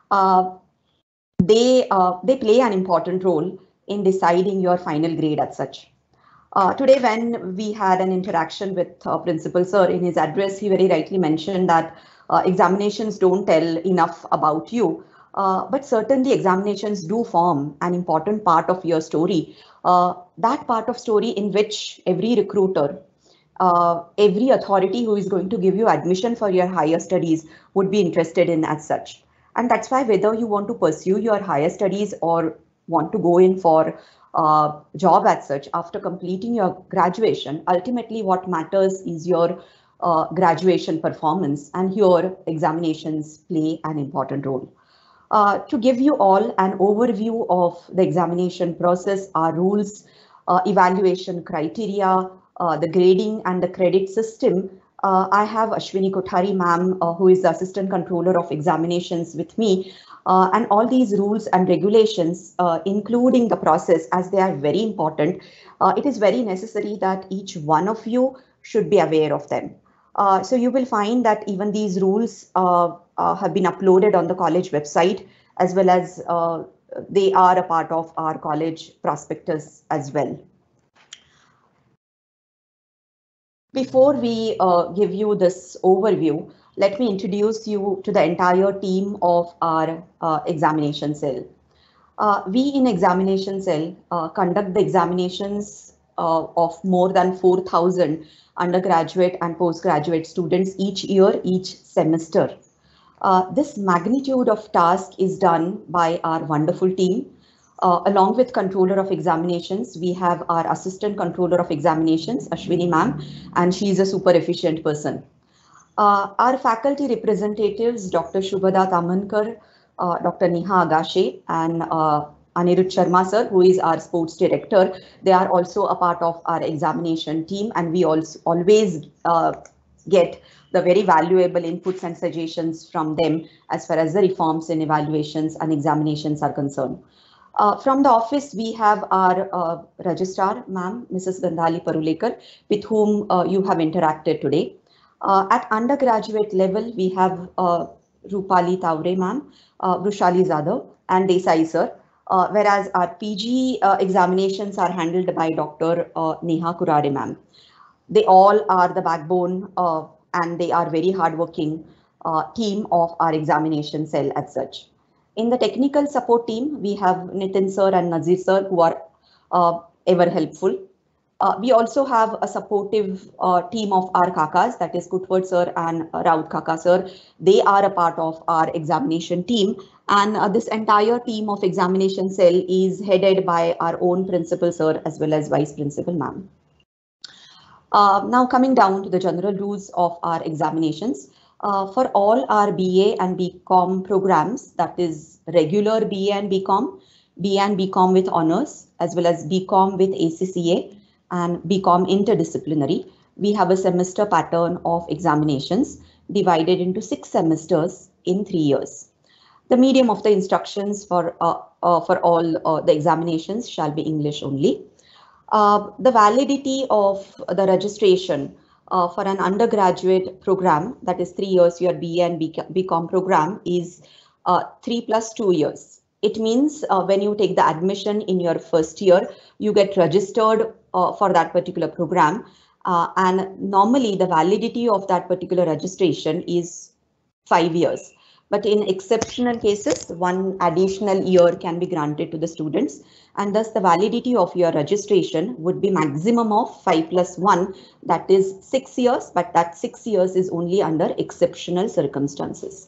they play an important role in deciding your final grade as such. Today, when we had an interaction with Principal Sir in his address, he very rightly mentioned that examinations don't tell enough about you, but certainly examinations do form an important part of your story. That part of story in which every recruiter, every authority who is going to give you admission for your higher studies would be interested in as such. And that's why whether you want to pursue your higher studies or want to go in for job as such after completing your graduation, ultimately what matters is your graduation performance, and here examinations play an important role. To give you all an overview of the examination process, our rules, evaluation criteria, the grading and the credit system, I have Ashwini Kothari ma'am, who is the Assistant Controller of Examinations with me. And all these rules and regulations, including the process, as they are very important, it is very necessary that each one of you should be aware of them. So you will find that even these rules have been uploaded on the college website, as well as they are a part of our college prospectus as well. Before we give you this overview, let me introduce you to the entire team of our examination cell. We in examination cell conduct the examinations of more than 4,000 undergraduate and postgraduate students each year, each semester. This magnitude of task is done by our wonderful team. Along with Controller of Examinations, we have our Assistant Controller of Examinations, Ashwini ma'am, and she is a super efficient person. Our faculty representatives, Dr. Shubhada Tamankar, Dr. Neha Agashe, and Anirudh Sharma sir, who is our sports director, they are also a part of our examination team, and we also always get the very valuable inputs and suggestions from them as far as the reforms in evaluations and examinations are concerned. From the office, we have our registrar, ma'am, Mrs. Gandhali Parulekar, with whom you have interacted today. At undergraduate level, we have Rupali Taure, ma'am, Brushali Zadav, and Desai sir. Whereas our PG examinations are handled by Dr. Neha Kurare, ma'am. They all are the backbone and they are very hardworking team of our examination cell as such. In the technical support team, we have Nitin sir and Nazir sir, who are ever helpful. We also have a supportive team of our kakas, that is Kutwad sir and Raut Kaka sir. They are a part of our examination team, and this entire team of examination cell is headed by our own principal sir as well as vice principal ma'am. Now coming down to the general rules of our examinations. For all our BA and BCom programs, that is regular BA and BCom, BA and BCom with honors, as well as BCom with ACCA and BCom interdisciplinary, we have a semester pattern of examinations divided into 6 semesters in 3 years. The medium of the instructions for all the examinations shall be English only. The validity of the registration for an undergraduate program, that is 3 years, your BA and BCom program is 3 plus 2 years. It means when you take the admission in your first year, you get registered for that particular program. And normally the validity of that particular registration is 5 years. But in exceptional cases, 1 additional year can be granted to the students, and thus the validity of your registration would be maximum of 5 plus 1, that is 6 years, but that 6 years is only under exceptional circumstances.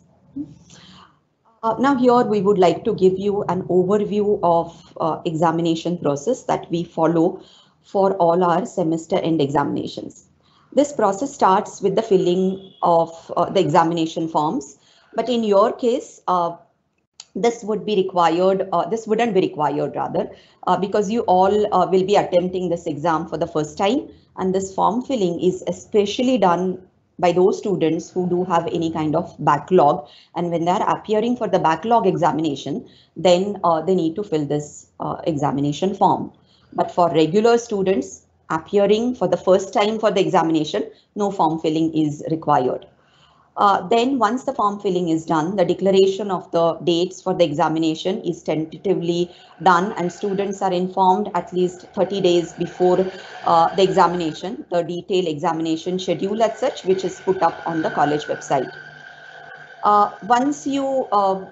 Now here we would like to give you an overview of examination process that we follow for all our semester end examinations. This process starts with the filling of the examination forms, but in your case, this would be required, this wouldn't be required rather, because you all will be attempting this exam for the first time, and this form filling is especially done by those students who do have any kind of backlog, and when they are appearing for the backlog examination, then they need to fill this examination form. But for regular students appearing for the first time for the examination, no form filling is required. Then once the form filling is done, the declaration of the dates for the examination is tentatively done, and students are informed at least 30 days before the examination, the detailed examination schedule as such, which is put up on the college website. Once you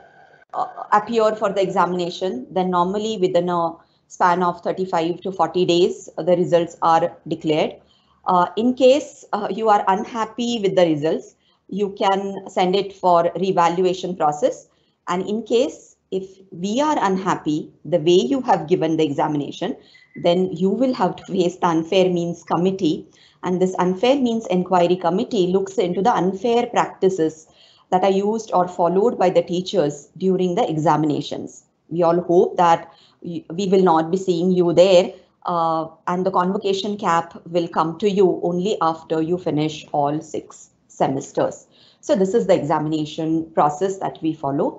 appear for the examination, then normally within a span of 35 to 40 days, the results are declared. In case you are unhappy with the results, you can send it for revaluation process. And in case if we are unhappy the way you have given the examination, then you will have to face the unfair means committee. And this unfair means inquiry committee looks into the unfair practices that are used or followed by the teachers during the examinations. We all hope that we will not be seeing you there, and the convocation cap will come to you only after you finish all 6 semesters. So this is the examination process that we follow.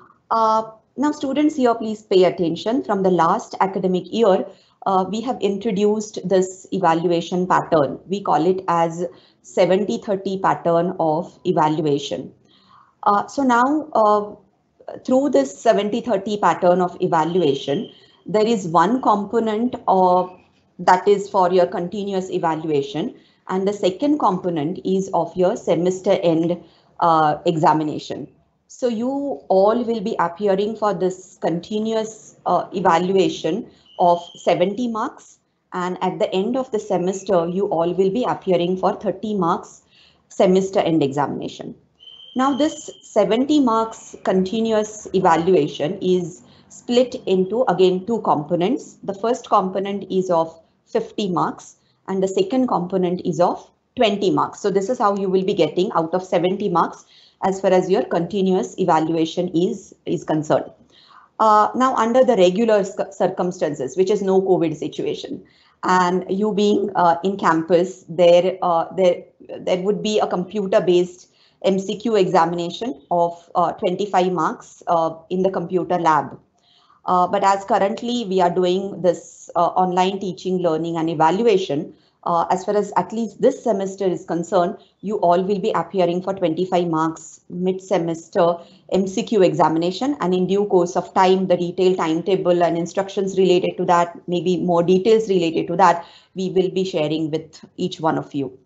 Now students here, please pay attention. From the last academic year, we have introduced this evaluation pattern. We call it as 70-30 pattern of evaluation. So now through this 70-30 pattern of evaluation, there is one component that is for your continuous evaluation, and the second component is of your semester end examination. So you all will be appearing for this continuous evaluation of 70 marks, and at the end of the semester you all will be appearing for 30 marks semester end examination. Now this 70 marks continuous evaluation is split into again 2 components. The first component is of 50 marks and the second component is of 20 marks. So this is how you will be getting out of 70 marks as far as your continuous evaluation is concerned. Now under the regular circumstances, which is no COVID situation, and you being in campus, there would be a computer-based MCQ examination of 25 marks in the computer lab. But as currently we are doing this online teaching, learning and evaluation, as far as at least this semester is concerned, you all will be appearing for 25 marks mid-semester MCQ examination, and in due course of time, the detailed timetable and instructions related to that, maybe more details related to that, we will be sharing with each one of you.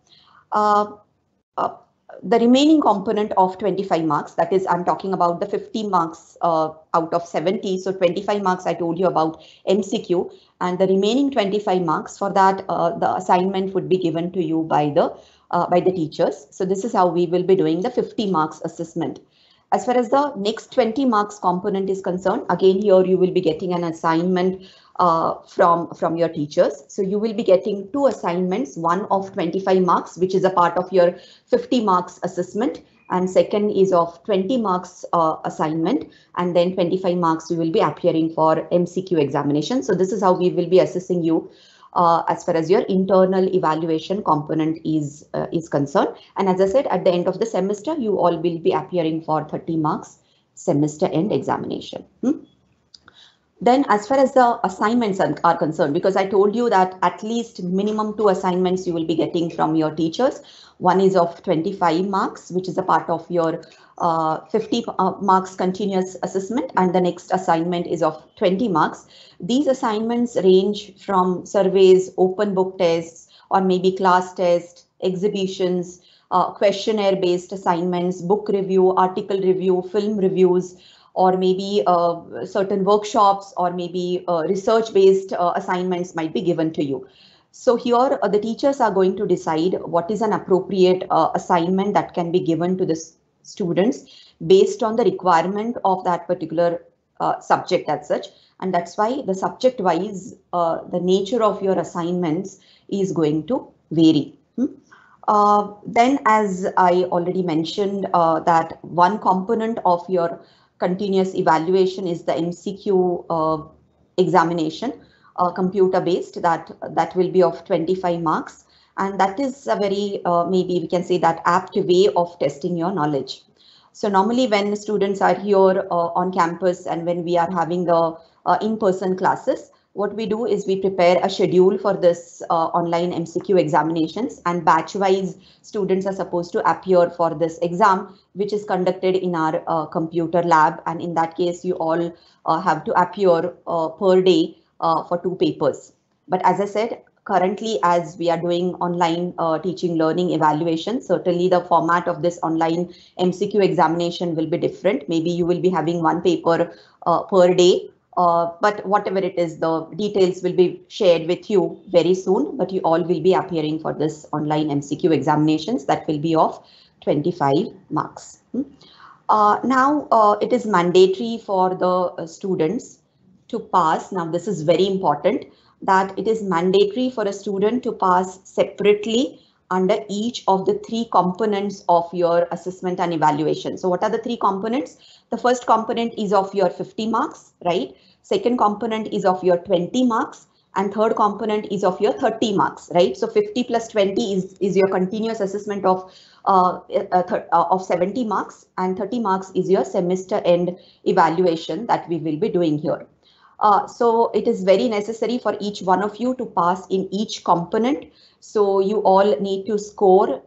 The remaining component of 25 marks, that is, I'm talking about the 50 marks out of 70. So 25 marks I told you about MCQ, and the remaining 25 marks, for that the assignment would be given to you by the teachers. So this is how we will be doing the 50 marks assessment. As far as the next 20 marks component is concerned, again here you will be getting an assignment from your teachers. So you will be getting 2 assignments, one of 25 marks, which is a part of your 50 marks assessment, and second is of 20 marks assignment, and then 25 marks you will be appearing for MCQ examination. So this is how we will be assessing you as far as your internal evaluation component is concerned. And as I said, at the end of the semester, you all will be appearing for 30 marks semester end examination. Then as far as the assignments are concerned, because I told you that at least minimum 2 assignments you will be getting from your teachers. One is of 25 marks, which is a part of your 50 marks continuous assessment, and the next assignment is of 20 marks. These assignments range from surveys, open book tests, or maybe class tests, exhibitions, questionnaire based assignments, book review, article review, film reviews, or maybe certain workshops, or maybe research-based assignments might be given to you. So here the teachers are going to decide what is an appropriate assignment that can be given to the students based on the requirement of that particular subject as such. And that's why the subject-wise, the nature of your assignments is going to vary. Then, as I already mentioned, that one component of your continuous evaluation is the MCQ examination, computer based, that will be of 25 marks, and that is a very maybe we can say that apt way of testing your knowledge. So normally when students are here on campus and when we are having the in-person classes, what we do is we prepare a schedule for this online MCQ examinations, and batch-wise students are supposed to appear for this exam, which is conducted in our computer lab. And in that case, you all have to appear per day for 2 papers. But as I said, currently, as we are doing online teaching learning evaluation, certainly the format of this online MCQ examination will be different. Maybe you will be having 1 paper per day. But whatever it is, the details will be shared with you very soon, but you all will be appearing for this online MCQ examinations that will be of 25 marks. Now, it is mandatory for the students to pass. Now, this is very important, that it is mandatory for a student to pass separately under each of the 3 components of your assessment and evaluation. So what are the 3 components? The first component is of your 50 marks, right? Second component is of your 20 marks, and third component is of your 30 marks, right? So 50 plus 20 is your continuous assessment of 70 marks, and 30 marks is your semester end evaluation that we will be doing here. So it is very necessary for each one of you to pass in each component. So you all need to score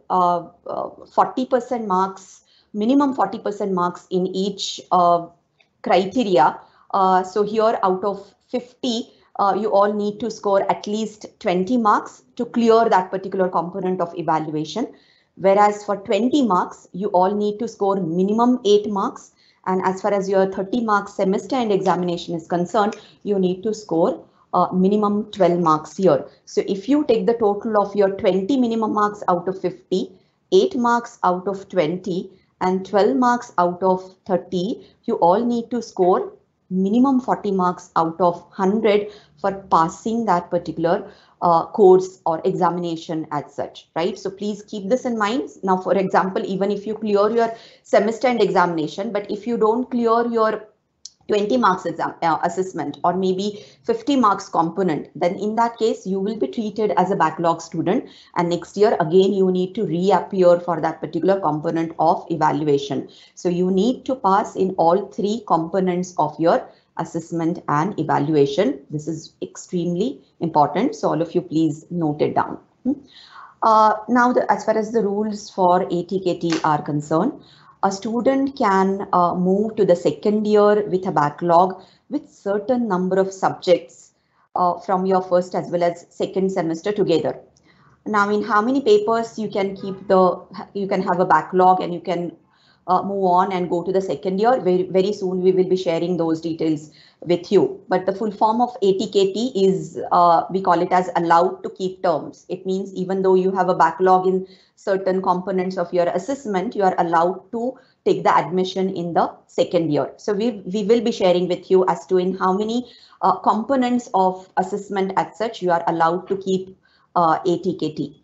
40% marks, minimum 40% marks in each criteria. So here out of 50, you all need to score at least 20 marks to clear that particular component of evaluation. Whereas for 20 marks, you all need to score minimum 8 marks. And as far as your 30 marks semester end examination is concerned, you need to score minimum 12 marks here. So if you take the total of your 20 minimum marks out of 50, 8 marks out of 20, and 12 marks out of 30, you all need to score minimum 40 marks out of 100 for passing that particular course or examination as such, right? So please keep this in mind. Now, for example, even if you clear your semester end examination, but if you don't clear your 20 marks assessment or maybe 50 marks component, then in that case, you will be treated as a backlog student. And next year, again, you need to reappear for that particular component of evaluation. So you need to pass in all 3 components of your assessment and evaluation. This is extremely important. So all of you, please note it down. Now, as far as the rules for ATKT are concerned, a student can move to the second year with a backlog with certain number of subjects from your first as well as second semester together. Now, in how many papers you can you can have a backlog and you can move on and go to the second year. Very soon we will be sharing those details with you. But the full form of ATKT is, we call it as allowed to keep terms. It means even though you have a backlog in certain components of your assessment, you are allowed to take the admission in the second year. So we will be sharing with you as to in how many components of assessment as such you are allowed to keep ATKT.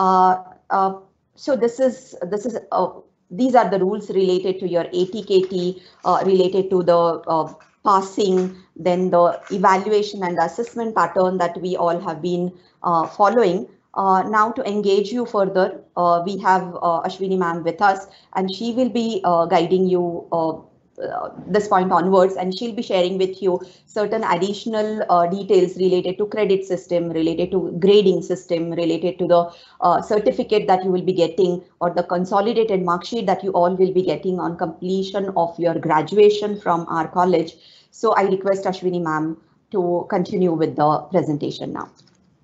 So these are the rules related to your ATKT, related to the passing, then the evaluation and the assessment pattern that we all have been following. Now to engage you further, we have Ashwini ma'am with us, and she will be guiding you this point onwards, and she'll be sharing with you certain additional details related to credit system, related to grading system, related to the certificate that you will be getting, or the consolidated mark sheet that you all will be getting on completion of your graduation from our college. So I request Ashwini ma'am to continue with the presentation now.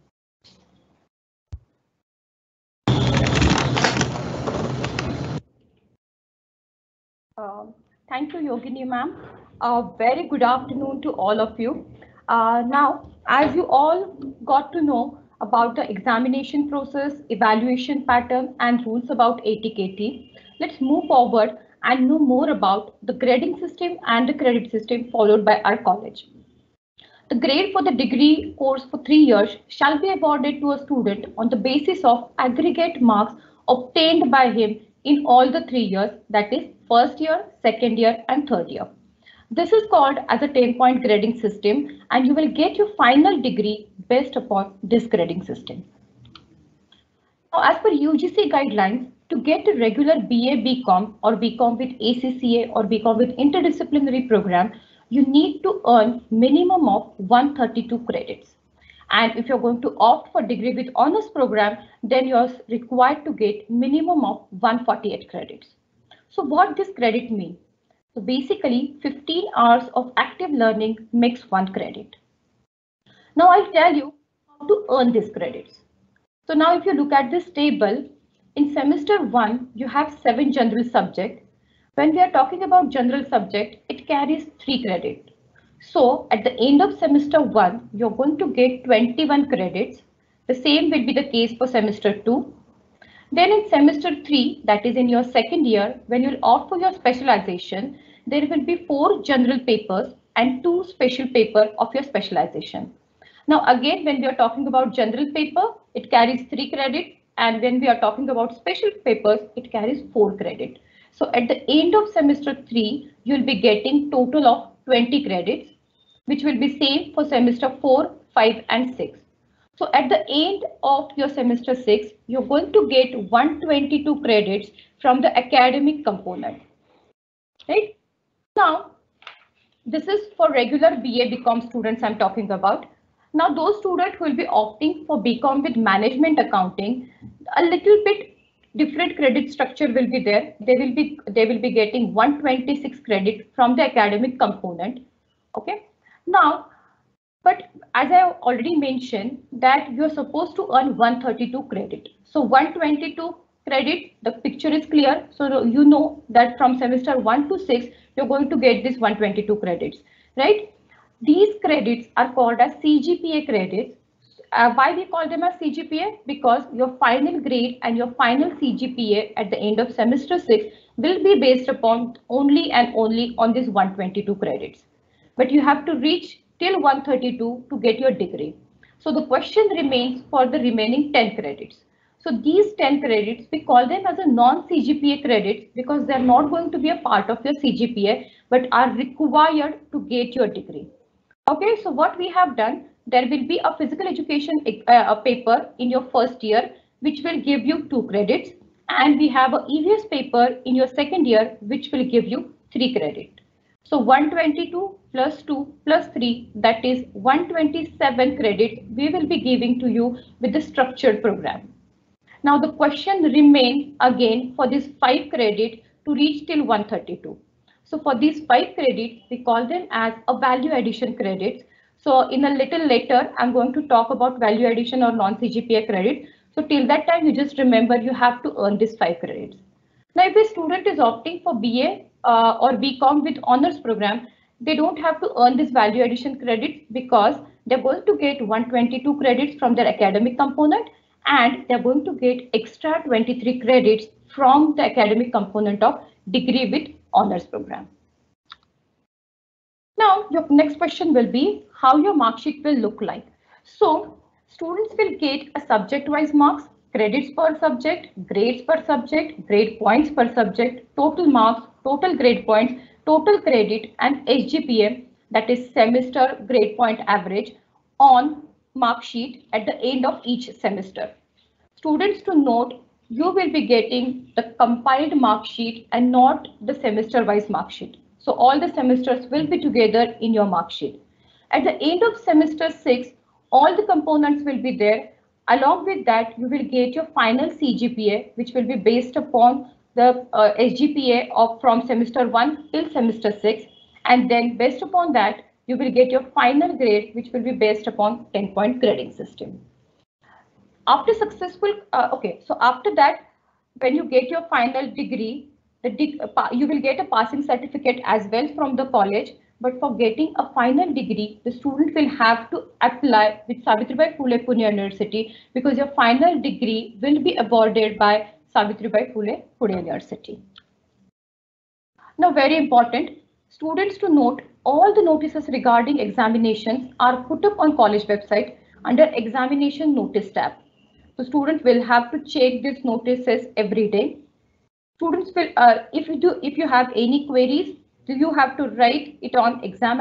Thank you, Yogini ma'am. Very good afternoon to all of you. Now, as you all got to know about the examination process, evaluation pattern, and rules about ATKT, let's move forward and know more about the grading system and the credit system followed by our college. The grade for the degree course for 3 years shall be awarded to a student on the basis of aggregate marks obtained by him in all the 3 years, that is first year, second year, and third year. This is called as a 10-point grading system, and you will get your final degree based upon this grading system. Now, as per UGC guidelines, to get a regular BA BCom or BCom with ACCA or BCom with interdisciplinary program, you need to earn minimum of 132 credits. And if you're going to opt for degree with honors program, then you're required to get minimum of 148 credits. So what does credit mean? So basically 15 hours of active learning makes 1 credit. Now I'll tell you how to earn these credits. So now if you look at this table, in semester 1, you have 7 general subjects. When we are talking about general subject, it carries 3 credits. So at the end of semester 1, you're going to get 21 credits. The same will be the case for semester 2. Then in semester 3, that is in your second year, when you'll opt for your specialization, there will be 4 general papers and 2 special papers of your specialization. Now again, when we are talking about general paper, it carries 3 credits, and when we are talking about special papers, it carries 4 credits. So at the end of semester 3, you'll be getting total of 20 credits, which will be same for semester 4, 5, and 6. So at the end of your semester 6, you're going to get 122 credits from the academic component. Right? Now, this is for regular BA BCom students I'm talking about. Now, those students who will be opting for BCom with management accounting, a little bit different credit structure will be there. They will be getting 126 credits from the academic component. Okay. Now, but as I already mentioned that you're supposed to earn 132 credit. So 122 credit, the picture is clear. So you know that from semester 1 to 6, you're going to get this 122 credits, right? These credits are called as CGPA credits. Why we call them as CGPA? Because your final grade and your final CGPA at the end of semester 6 will be based upon only and only on this 122 credits. But you have to reach till 132 to get your degree. So the question remains for the remaining 10 credits. So these 10 credits, we call them as a non-CGPA credits because they're not going to be a part of your CGPA, but are required to get your degree. Okay, so what we have done, there will be a physical education paper in your first year, which will give you 2 credits. And we have a EVS paper in your second year, which will give you 3 credits. So 122 plus 2 plus 3, that is 127 credits we will be giving to you with the structured program. Now the question remains again for this 5 credit to reach till 132. So for these 5 credits, we call them as a value addition credits. So in a little later, I'm going to talk about value addition or non-CGPA credit. So till that time, you just remember you have to earn these 5 credits. Now, if a student is opting for BA or BCom with honors program, they don't have to earn this value addition credits because they're going to get 122 credits from their academic component, and they're going to get extra 23 credits from the academic component of degree with honors program. Now, your next question will be how your mark sheet will look like. So students will get a subject-wise marks, credits per subject, grades per subject, grade points per subject, total marks, total grade points, total credit, and SGPA, that is semester grade point average, on mark sheet at the end of each semester. Students to note, you will be getting the compiled mark sheet and not the semester-wise mark sheet. So all the semesters will be together in your mark sheet. At the end of semester 6, all the components will be there. Along with that, you will get your final CGPA, which will be based upon the SGPA of from semester 1 till semester 6. And then based upon that, you will get your final grade, which will be based upon 10-point grading system. After successful, so after that, when you get your final degree, you will get a passing certificate as well from the college. But for getting a final degree, the student will have to apply with Savitribai Phule Pune University, because your final degree will be awarded by Savitribai Phule Pune University. Now, very important, students to note, all the notices regarding examinations are put up on college website under examination notice tab. So students will have to check these notices every day. Students will, if you have any queries, you have to write it on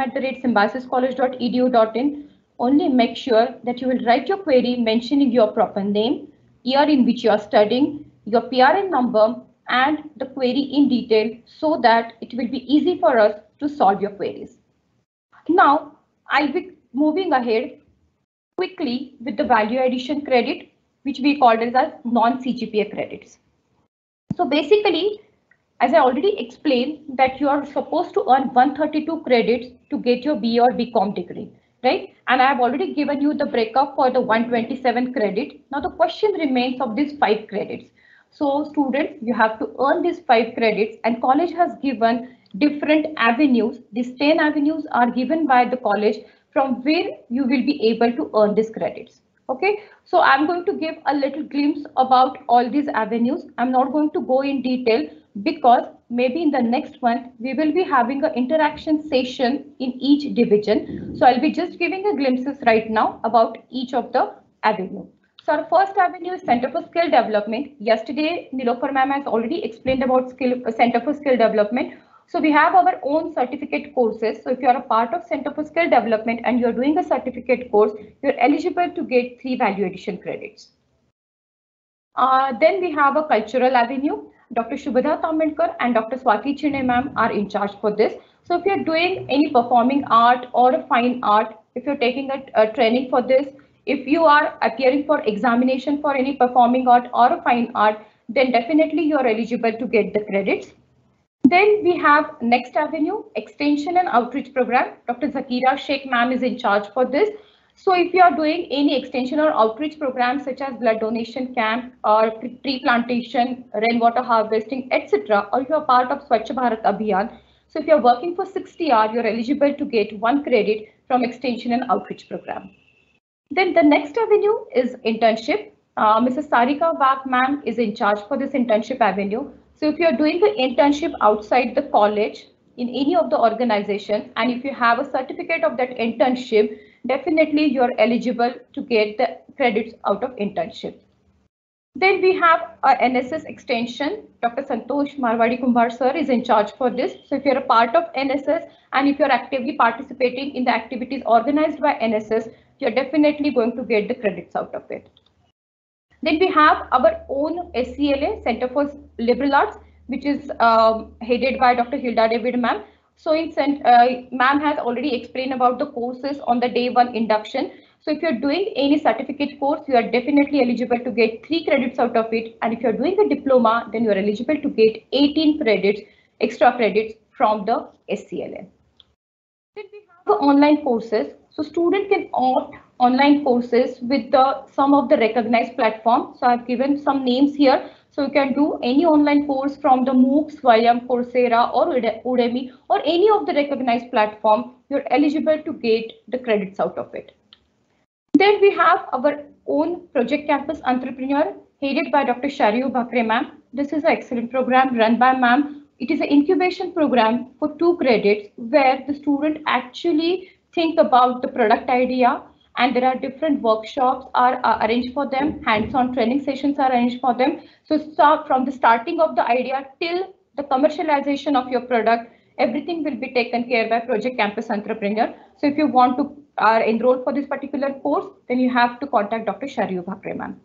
exam@symbiosis-college.edu.in. Only make sure that you will write your query mentioning your proper name, year in which you are studying, your PRN number, and the query in detail, so that it will be easy for us to solve your queries. Now, I'll be moving ahead quickly with the value addition credit, which we called as non-CGPA credits. So basically, as I already explained, that you are supposed to earn 132 credits to get your BA or BCom degree, right? And I have already given you the breakup for the 127 credit. Now the question remains of these 5 credits. So students, you have to earn these 5 credits, and college has given different avenues. These 10 avenues are given by the college from where you will be able to earn these credits. Okay, so I'm going to give a little glimpse about all these avenues. I'm not going to go in detail, because maybe in the next one we will be having an interaction session in each division. So I'll be just giving a glimpses right now about each of the avenue. So our first avenue is Center for Skill Development. Yesterday, Nilofer ma'am has already explained about Center for Skill Development. So we have our own certificate courses. So if you are a part of Center for Skill Development and you're doing a certificate course, you're eligible to get 3 value addition credits. Then we have a cultural avenue. Dr. Shubhada Tamendkar and Dr. Swati Chine ma'am are in charge for this. So if you're doing any performing art or a fine art, if you're taking a training for this, if you are appearing for examination for any performing art or a fine art, then definitely you're eligible to get the credits. Then we have next avenue, extension and outreach program. Dr. Zakira Sheikh ma'am is in charge for this. So if you are doing any extension or outreach programs such as blood donation camp or tree plantation, rainwater harvesting, etc., or you are part of Swachh Bharat Abhiyan, so if you are working for 60 hours, you are eligible to get 1 credit from extension and outreach program. Then the next avenue is internship. Mrs. Sarika Wag ma'am is in charge for this internship avenue. So if you're doing the internship outside the college in any of the organization, and if you have a certificate of that internship, definitely you're eligible to get the credits out of internship. Then we have our NSS extension. Dr. Santosh Marwadi Kumbar sir is in charge for this. So if you're a part of NSS and if you're actively participating in the activities organized by NSS, you're definitely going to get the credits out of it. Then we have our own SCLA, Center for Liberal Arts, which is headed by Dr. Hilda David ma'am. So ma'am has already explained about the courses on the day 1 induction. So if you're doing any certificate course, you are definitely eligible to get 3 credits out of it. And if you're doing a diploma, then you're eligible to get 18 credits, extra credits from the SCLA. Then we have the online courses. So student can opt online courses with some of the recognized platforms. So I've given some names here. So you can do any online course from the MOOCs, Swayam, Coursera or Udemy or any of the recognized platform. You're eligible to get the credits out of it. Then we have our own Project Campus Entrepreneur headed by Dr. Shariu Bhakre ma'am. This is an excellent program run by ma'am. It is an incubation program for 2 credits where the student actually think about the product idea, and there are different workshops are arranged for them, hands-on training sessions are arranged for them. So start from the starting of the idea till the commercialization of your product, everything will be taken care by Project Campus Entrepreneur. So if you want to enroll for this particular course, then you have to contact Dr. Shariu Bhakre ma'am.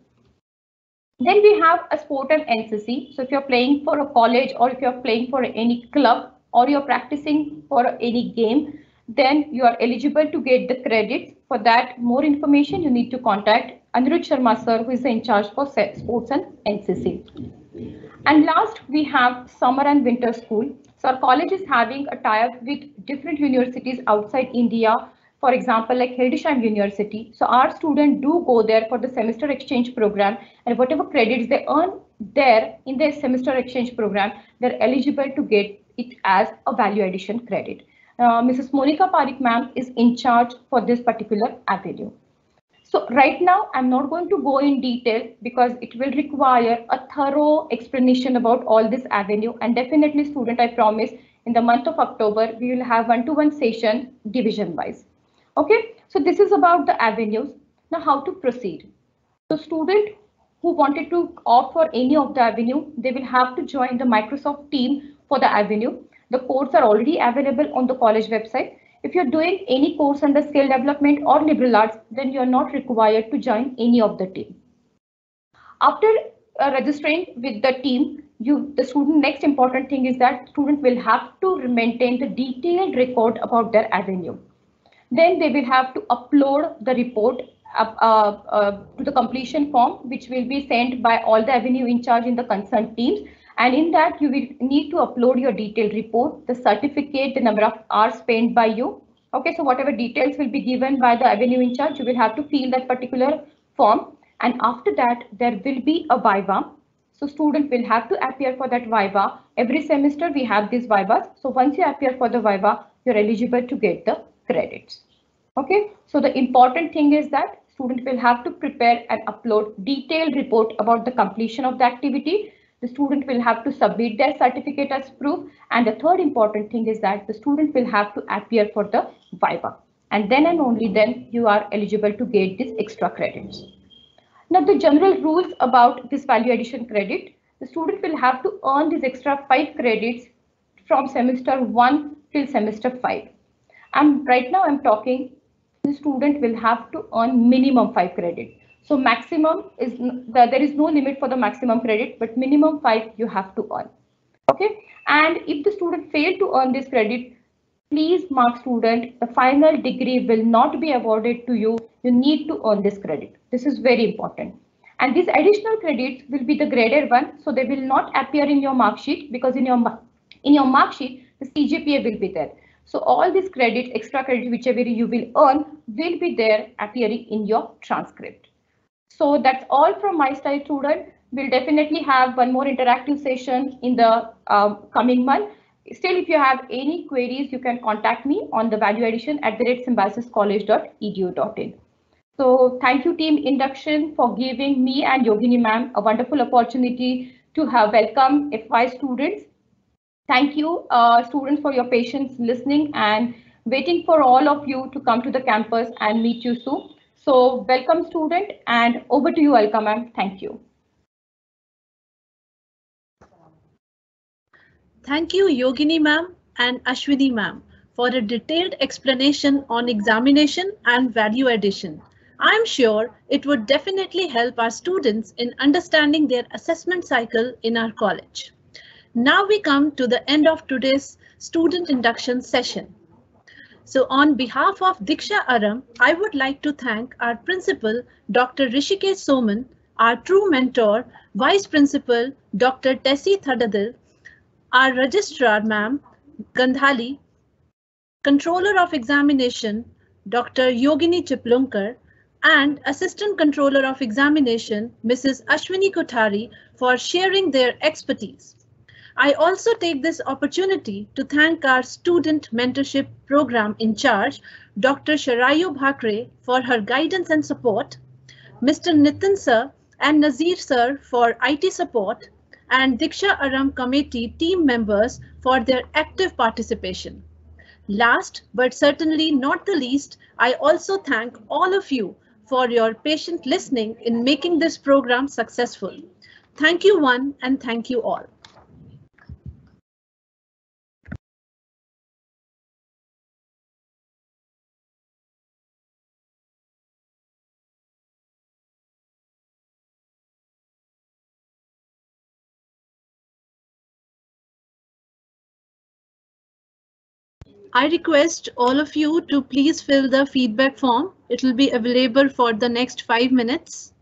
Then we have a sport and NCC. So if you're playing for a college or if you're playing for any club, or you're practicing for any game, then you are eligible to get the credits. For that, more information, you need to contact Anirudh Sharma sir, who is in charge for sports and NCC. And last, we have summer and winter school. So our college is having a tie-up with different universities outside India, for example, like Hildesheim University. So our students do go there for the semester exchange program, and whatever credits they earn there in their semester exchange program, they're eligible to get it as a value addition credit. Mrs. Monica Parikh ma'am is in charge for this particular avenue. So right now, I'm not going to go in detail because it will require a thorough explanation about all this avenue. And definitely, student, I promise, in the month of October, we will have one-to-one session division wise. Okay, so this is about the avenues. Now, how to proceed? So student who wanted to opt for any of the avenue, they will have to join the Microsoft team for the avenue. The codes are already available on the college website. If you're doing any course under skill development or liberal arts, then you're not required to join any of the team. After registering with the team, the student, next important thing is that student will have to maintain the detailed record about their avenue. Then they will have to upload the report to the completion form, which will be sent by all the avenue in charge in the concerned teams. And in that, you will need to upload your detailed report, the certificate, the number of hours spent by you. Okay, so whatever details will be given by the avenue in charge, you will have to fill that particular form. And after that, there will be a viva. So student will have to appear for that viva. Every semester we have these vivas. So once you appear for the viva, you're eligible to get the credits. Okay, so the important thing is that student will have to prepare and upload detailed report about the completion of the activity. The student will have to submit their certificate as proof. And the third important thing is that the student will have to appear for the viva. And then and only then you are eligible to get this extra credits. Now the general rules about this value addition credit, the student will have to earn these extra 5 credits from semester 1 till semester 5. Right now I'm talking, the student will have to earn minimum 5 credit. So maximum is, there is no limit for the maximum credit, but minimum 5 you have to earn. Okay, and if the student failed to earn this credit, please mark student, the final degree will not be awarded to you. You need to earn this credit. This is very important. And these additional credits will be the graded one. So they will not appear in your mark sheet, because in your mark sheet, the CGPA will be there. So all these credits, extra credits, whichever you will earn, will be there appearing in your transcript. So that's all from my side, student. We'll definitely have one more interactive session in the coming month. Still, if you have any queries, you can contact me on the valueaddition@symbiosis-college.edu.in. So thank you, team induction, for giving me and Yogini ma'am a wonderful opportunity to have welcome FY students. Thank you, students, for your patience listening and waiting for all of you to come to the campus and meet you soon. So welcome, student, and over to you, Alka ma'am. Thank you. Thank you, Yogini ma'am and Ashwini ma'am, for a detailed explanation on examination and value addition. I'm sure it would definitely help our students in understanding their assessment cycle in our college. Now we come to the end of today's student induction session. So on behalf of Diksha Aram, I would like to thank our principal, Dr. Rishikesh Soman, our true mentor, Vice Principal, Dr. Tessie Thadadil, our Registrar, Ma'am Gandhali, Controller of Examination, Dr. Yogini Chiplunkar, and Assistant Controller of Examination, Mrs. Ashwini Kothari, for sharing their expertise. I also take this opportunity to thank our Student Mentorship Program in charge, Dr. Sharayu Bhakre, for her guidance and support, Mr. Nitin Sir and Nazir Sir for IT support, and Diksha Aram Committee team members for their active participation. Last but certainly not the least, I also thank all of you for your patient listening in making this program successful. Thank you one and thank you all. I request all of you to please fill the feedback form. It will be available for the next 5 minutes.